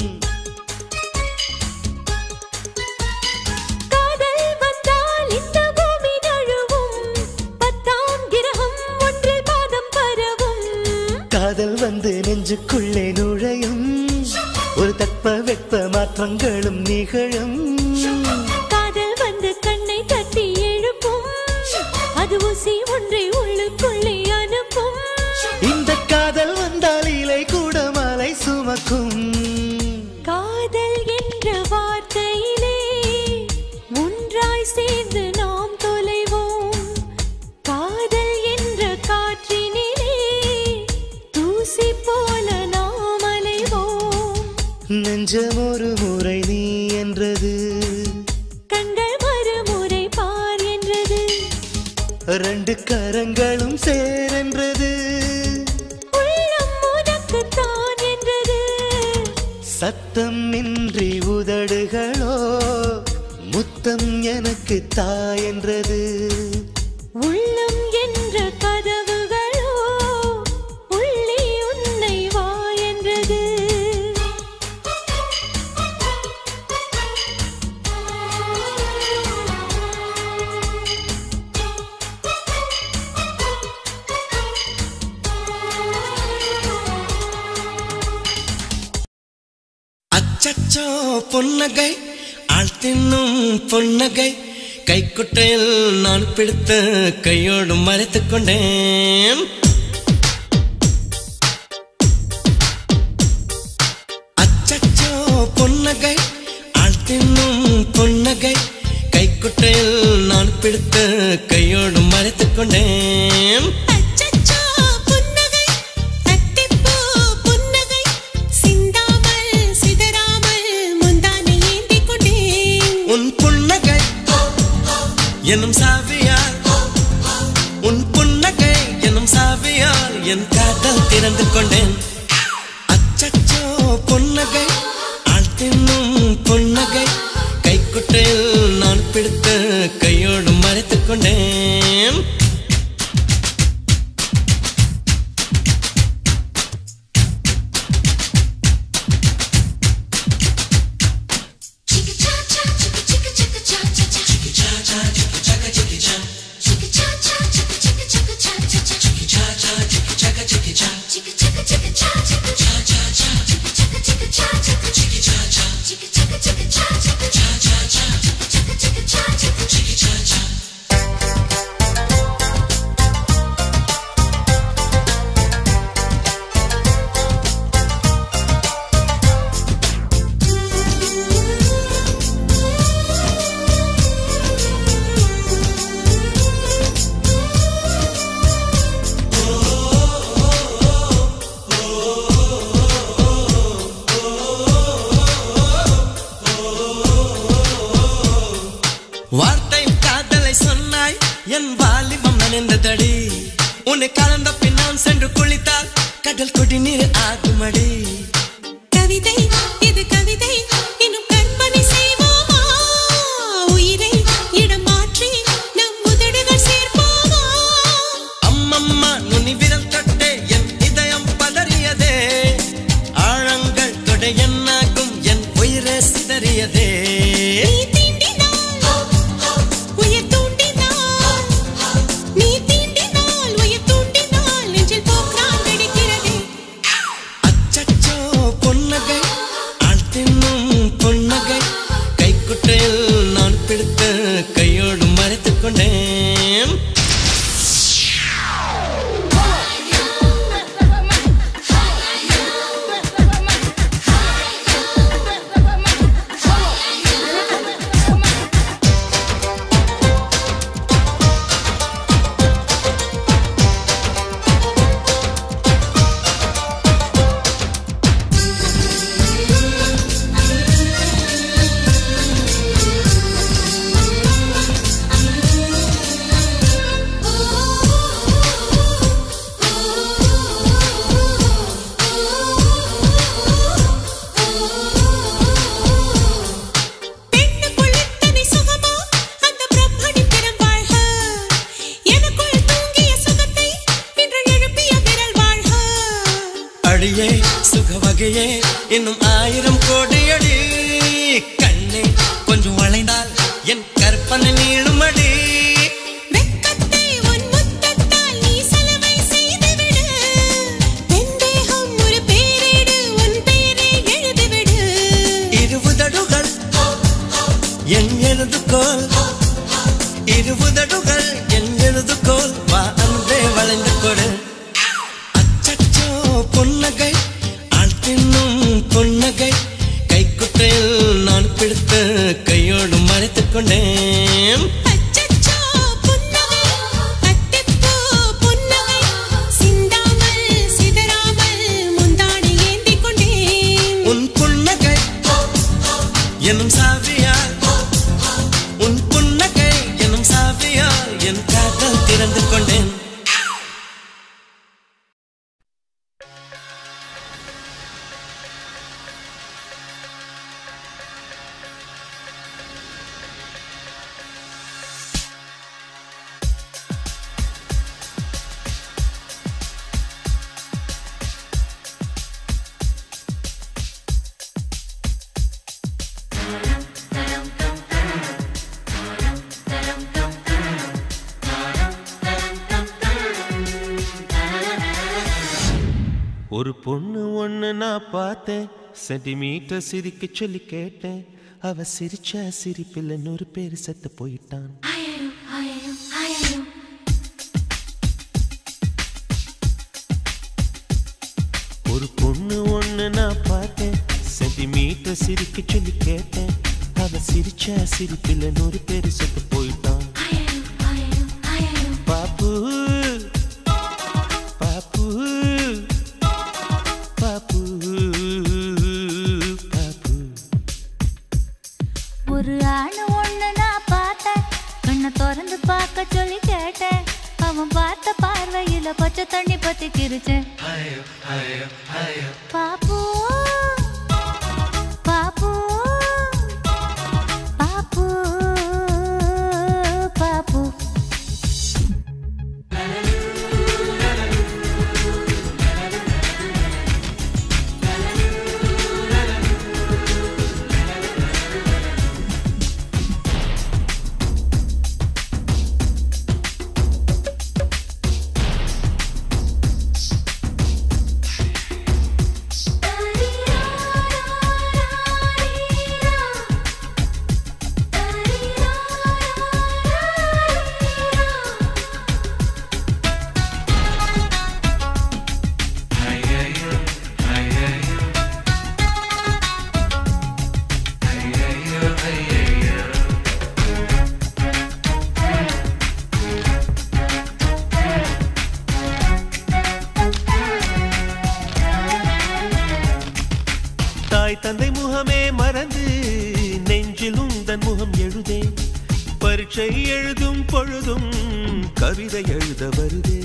காதல் வந்தால் இந்த பூமி நழுவும் பத்தாம் கிரகம் ஒன்றில் பாதம் பரவும் காதல் வந்து நெஞ்சுக்குள்ளே நுழையும் ஒரு தட்ப வெப்ப மாற்றங்களும் நிகழும் காதல் வந்து கண்ணை தட்டி எழுப்பும் அது ஊசி ஒன்றை உள்ளுக்குள்ளே அனுப்பும் இந்த காதல் வந்தால் இலை கூட மலை சுமக்கும் காதல் என்ற வார்த்தையிலே ஒன்றாய் சேர்ந்து நாம் தொலைவோம் காதல் என்ற காற்றினிலே தூசி போல நாம் அலைவோம் நெஞ்சம் ஒரு முறை நீ என்றது கண்கள் மறுமுறை பார் என்றது ரெண்டு கரங்களும் சேரென்றது உள்ளம் உனக்குத்தான் என்றது சத்தம் இன்றி உதடுகளோ முத்தம் எனக்கு தாயென்றது உள்ளம் என்ற கதவுகளோ உள்ளே உன்னை வா என்றது அச்சச்சோ பொன்னகை ஆள் தின்னும் பொன்னகை கைக்குட்டையில் நான் பிடித்த கையோடு மறைத்துக் கொண்டேன் அச்சச்சோ பொன்னகை ஆள் தின்னும் பொன்னகை கைக்குட்டையில் நான் பிடித்த கையோடு மறைத்துக் கொண்டேன் அச்சச்சோ புன்னகை அத்திப்பூ புன்னகை சிந்தாமல் சிதறாமல் முந்தானை ஏந்திக் கொண்டேன் உன் புன்னகை எனும் சாவியால் உன் புன்னகை எனும் சாவியால் என் காதல் திறந்து கொண்டேன் அச்சச்சோ பொன்னகை ஆள் தின்னும் பொன்னகை கைக்குட்டையில் நான் பிடித்த கையோடு மறைத்துக் கொண்டேன் வார்த்தை காதலை சொன்னாய் என் வாலிபம் நனைந்ததடி உன்னை கலந்த பின் நான் சென்று குளித்தால் கடல் குடிநீர் ஆகுமடி கவிதை இது கவிதை இன்னும் கற்பனை செய்வோமா உயிரை இடம் மாற்றி நம் உதடுகள் சேர்ப்போமா அட என்னாகும் என் உயிரே சிதறியதே நீ தீண்டினால் உயிர் தூண்டினால் நீ தீண்டினால் உயிர் தூண்டினால் நெஞ்சில் போக்கிறான் வெடிக்கிறதே அச்சச்சோ பொன்னகை ஆள் தின்னும் பொன்னகை கைக்குட்டையில் நான் பிடித்து கையோடு மறைத்துக் கொண்டேன் அடியே சுகவகையே இன்னும் ஆயிரம் கோடியடி கண்ணே கொஞ்சம் வளைந்தால் என் கற்பனை நீளுமடி வெட்கத்தை உன் முத்தத்தால் நீ சலவை செய்துவிடு வெந்தேகம் ஒரு பேரேடு உன் பெயரை எழுதிவிடு இருபுதடுகள் என் எழுதுகோல் இருபுதடுகள் என் எழுதுகோல் வா அன்பே வளைந்து கொடு அச்சச்சோ பொன்னகை ஆள் தின்னும் பொன்னகை கைக்குட்டையில் நான் பிடித்து கையோடு மறைத்துக் கொண்டேன் அச்சச்சோ புன்னகை அத்திப்பூ புன்னகை சிந்தாமல் சிதறாமல் முந்தானை ஏந்திக் கொண்டேன் உன் புன்னகை எனும் சாவியால் உன் புன்னகை எனும் சாவியால் என் காதல் திறந்து கொண்டேன் ஒரு பொண்ணு ஒண்ணு நான் பார்த்தேன் சென்டிமீட்டர் சிரிக்க சொல்லி கேட்டேன் அவ சிரிச்ச சிரிப்பில் நூறு பேர் செத்து போயிட்டான் ஒரு பொண்ணு ஒண்ணு நான் பார்த்தேன் சென்டிமீட்டர் சிரிக்க சொல்லி கேட்டேன் அவ சிரிச்ச சிரிப்பில் நூறு பேர் செத்து போயிட்டான் பாப்பு பாப்பு பாப்பு பாப்பு ஒரு ஆணு ஒண்ணு நான் பார்த்தேன் கண்ணை திறந்து பார்க்க சொல்லி கேட்டேன் அவன் பார்த்த பார்வையில பச்சை தண்ணி பத்தி கிரிச்சேன் பாப்பு பாப்பு பாப்பு பாப்பு தாய் தந்தை முகமே மறந்து நெஞ்சில் உந்தன் முகம் எழுதே பரீட்சை எழுதும் பொழுதும் கவிதை எழுத வருதே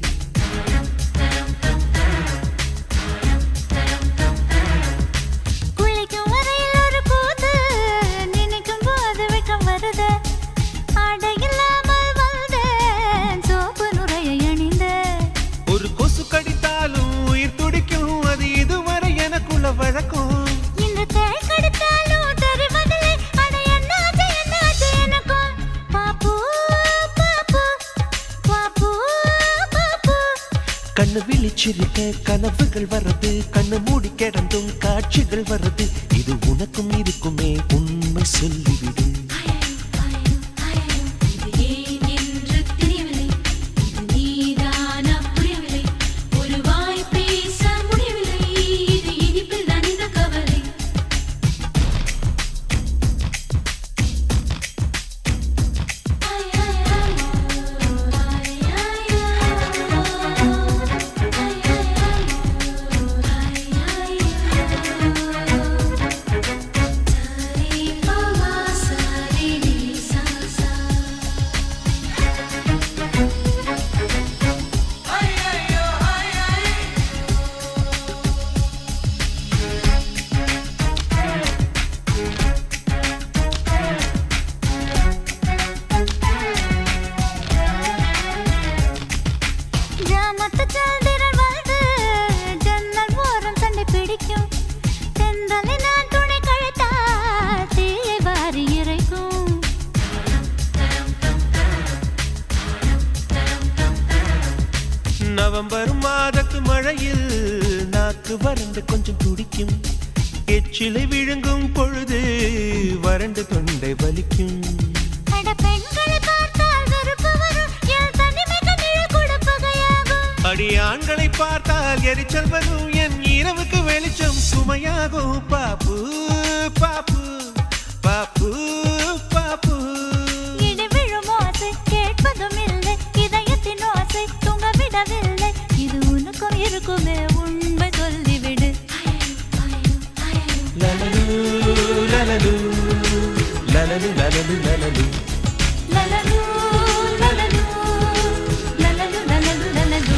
குளிக்கும் வரையில் ஒரு கூத்து நினைக்கும் போது வெக்கம் வருது ஆடை இல்லாமல் வந்தேன் சோப்பு நுரையை அணிந்தேன் ஒரு கொசு கடித்தாலும் உயிர் துடிக்கும் அது இதுவரை எனக்குள்ள வழக்கம் சிரிக்க கனவுகள் வர்றது கண்ணு மூடி கிடந்தும் காட்சிகள் வர்றது இது உனக்கும் இருக்குமே உண்மை சொல்லிவிடு நவம்பர் மாதத்து மழையில் நாக்கு வறண்டு கொஞ்சம் துடிக்கும் எச்சிலை விழுங்கும் பொழுது வறண்டு தொண்டை வலிக்கும் அடி ஆண்களை பார்த்தால் எரிச்சல் வரும் என் இரவுக்கு வெளிச்சம் சுமையாகும் பாப்பு பாப்பு பாப்பு பாப்பு இருக்குமே உண்மை சொல்லிவிடு லலலு லலலு லலலு லலலு லலலு லலலு லலலு லலலு லலலு லலலு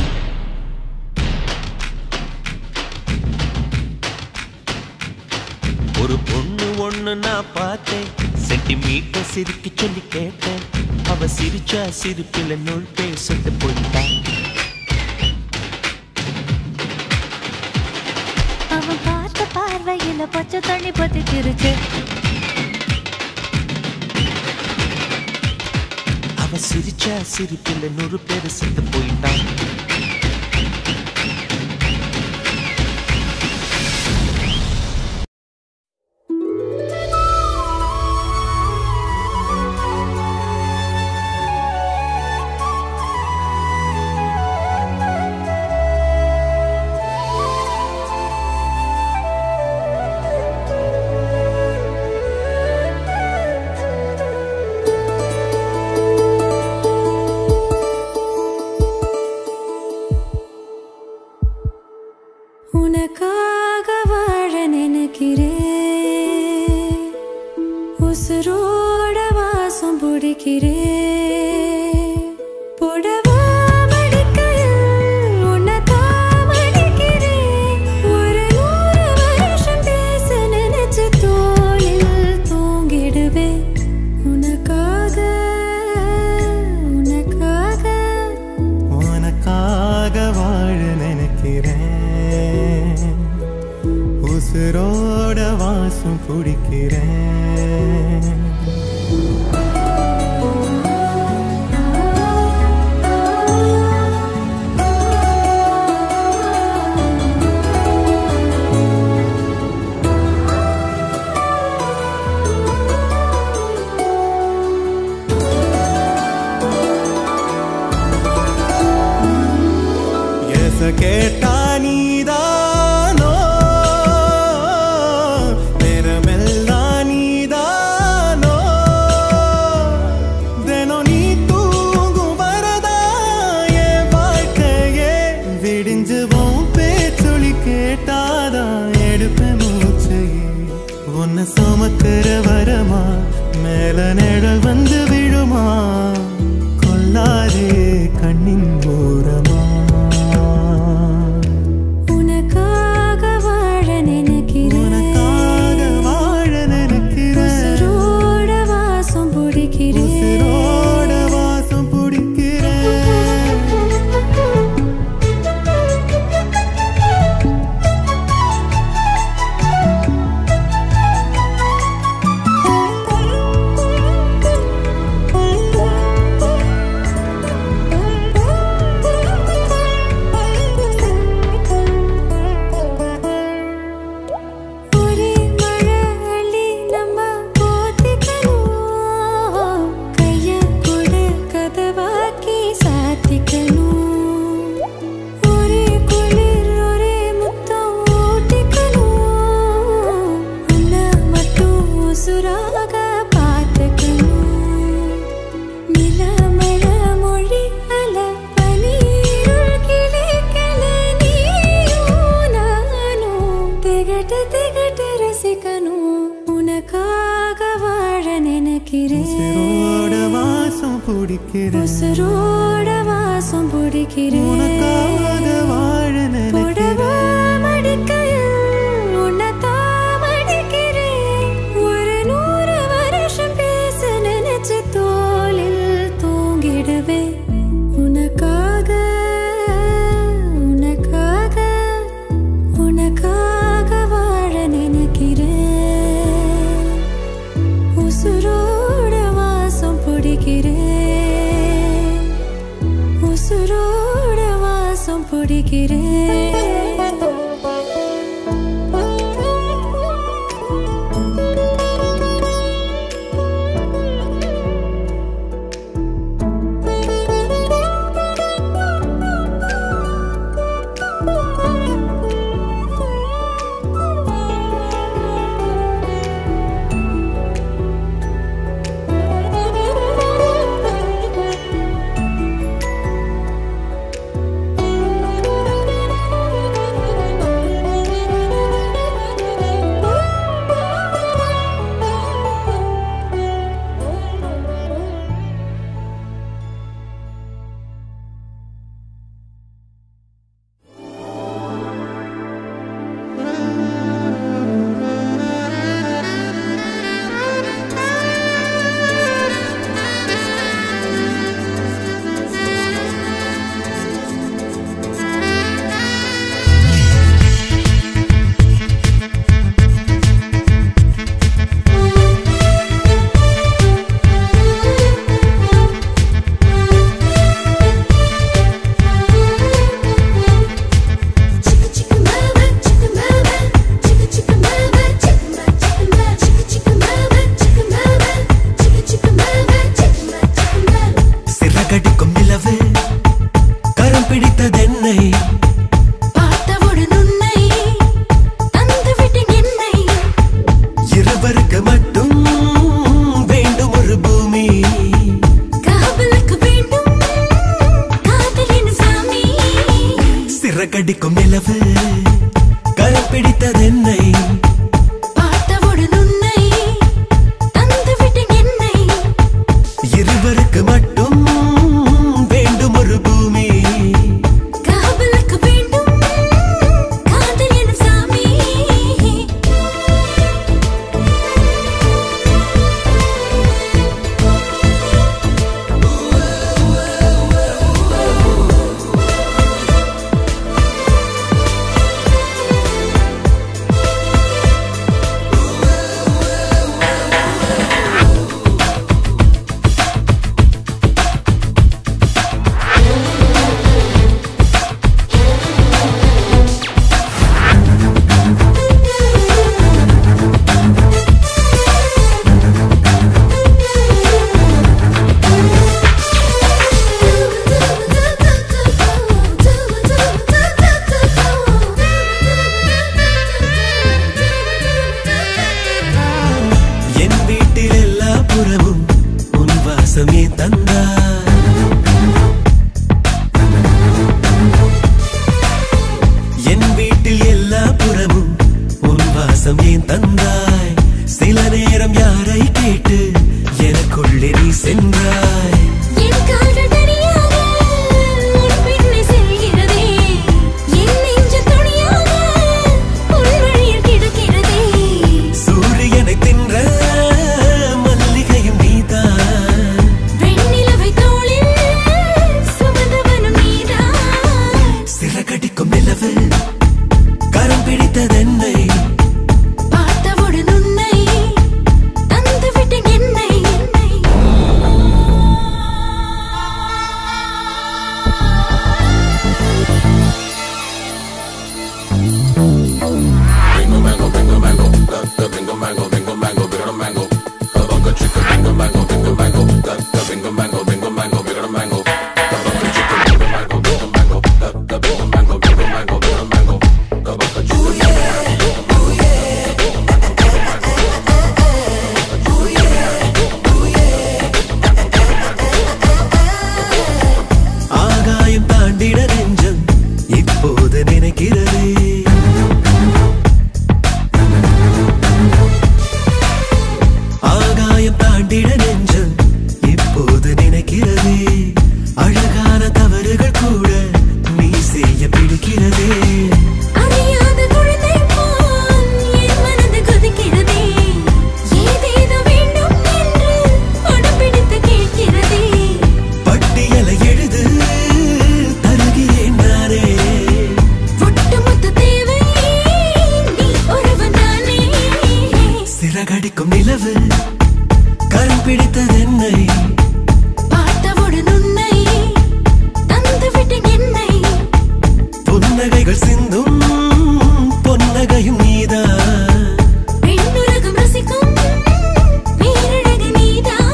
ஒரு பொண்ணு ஒண்ணு நான் பார்த்தேன் சென்டிமீட்டர் சிரிக்க சொல்லி கேட்டேன் அவ சிரிச்சா சிரிப்பில நூல் பேசிட்டு போயிட்டான் அவன் பார்த்த பார்வையில பச்சை தண்ணி பத்தி திருச்சு அவ சிரிச்சா சிரிப்பில நூறு பேர் செத்து போயிட்டான் உனக்காக வாழ நினைக்கிறேன் உசுரோட வாசம் பிடிக்கிறேன் புடவா மடிக்கையில் உன்னைத்தான் மடிக்கிறேன் ஒரு நூறு வருஷம் பேச நினைச்சு தோளில் தூங்கிடுவேன் உனக்காக உனக்காக உனக்காக வாழ நினைக்கிறேன் உசுரோட வாசம் பிடிக்கிறேன் கேட்டா நீதானோ நேரமெல்லாம் நீதானோ திகட்டு ரசிக்கணும் உனக்காக வாழ நினைக்கிறேன் உசுரோட வாசம் பிடிக்கிறேன் உசுரோட வாசம் பிடிக்கிறேன் உனக்காக வாழ நினைக்கிறேன் மடிக்கையில் உன்னதான் மடிக்கிறேன் ஒரு நூறு வருஷம் பேச நினைச்சு தோளில் தூங்கிடுவேன் உனக்காக உனக்காக உனக்காக வாழ நினைக்கிறேன் உசுரோட வாசம் பிடிக்கிறேன் உசுரோட வாசம் பிடிக்கிறேன் கடிக்கும் நிலவு கரம் பிடித்ததென்னை பார்த்தவுடன் உன்னை தந்துவிட்டேன் என்னை இருவருக்கு மட்டும் வேண்டும் ஒரு பூமி காவலுக்கு வேண்டும் காதல் எனும் சாமி Mango, சிரிக்கும் நிலவு கரம் பிடித்தது என்னை பார்த்தவுடன் உன்னை தந்து விட்டேன் என்னை புன்னகைகள் சிந்தும் பொன்னகையும் நீதான் பெண்ணுலகம் ரசிக்கும் பேரழகு நீதான்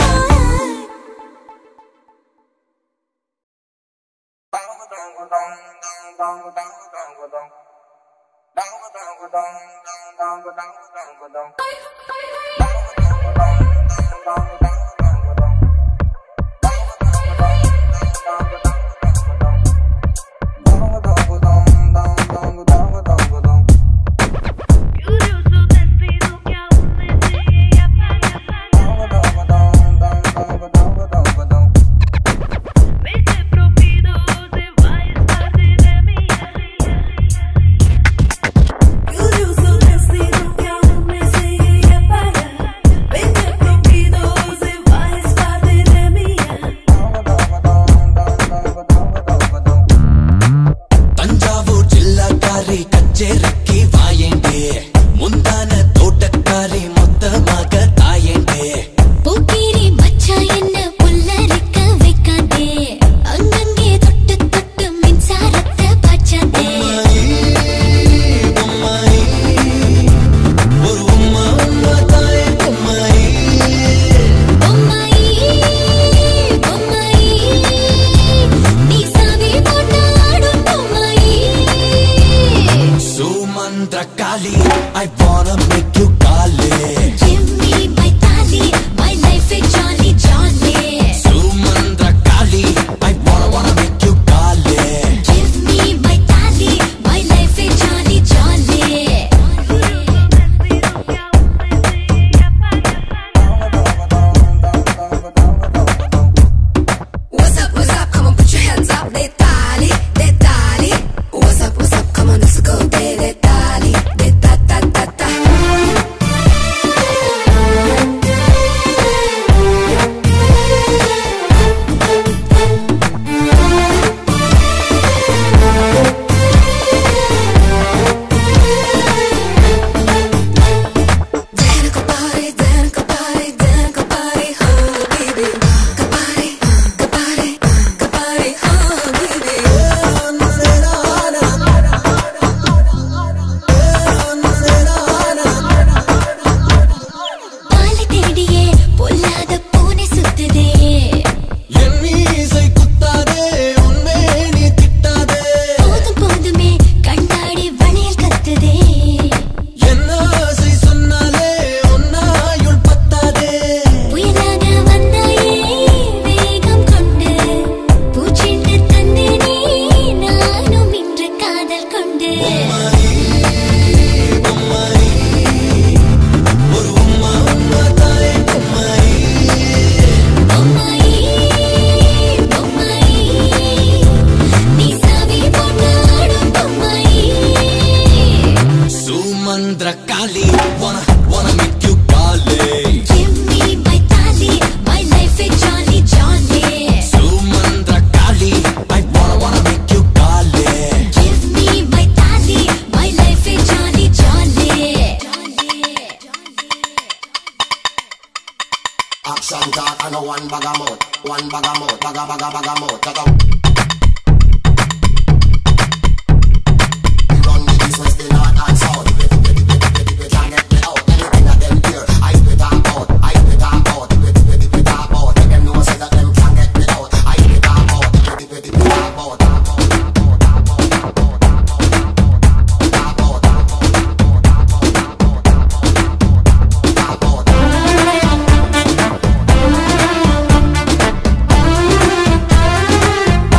Bye.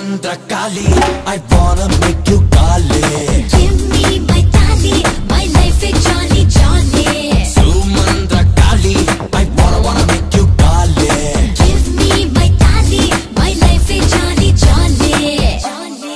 Mandrakali, I wanna make you Kali. Give me my tally, my life is jolly jolly. Sumandrakali, I wanna wanna make you Kali. Give me my tally, my life is jolly jolly. Jolly,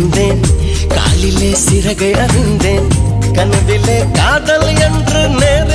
சிறகை அறிந்தேன் கனவிலே காதல் என்று நேர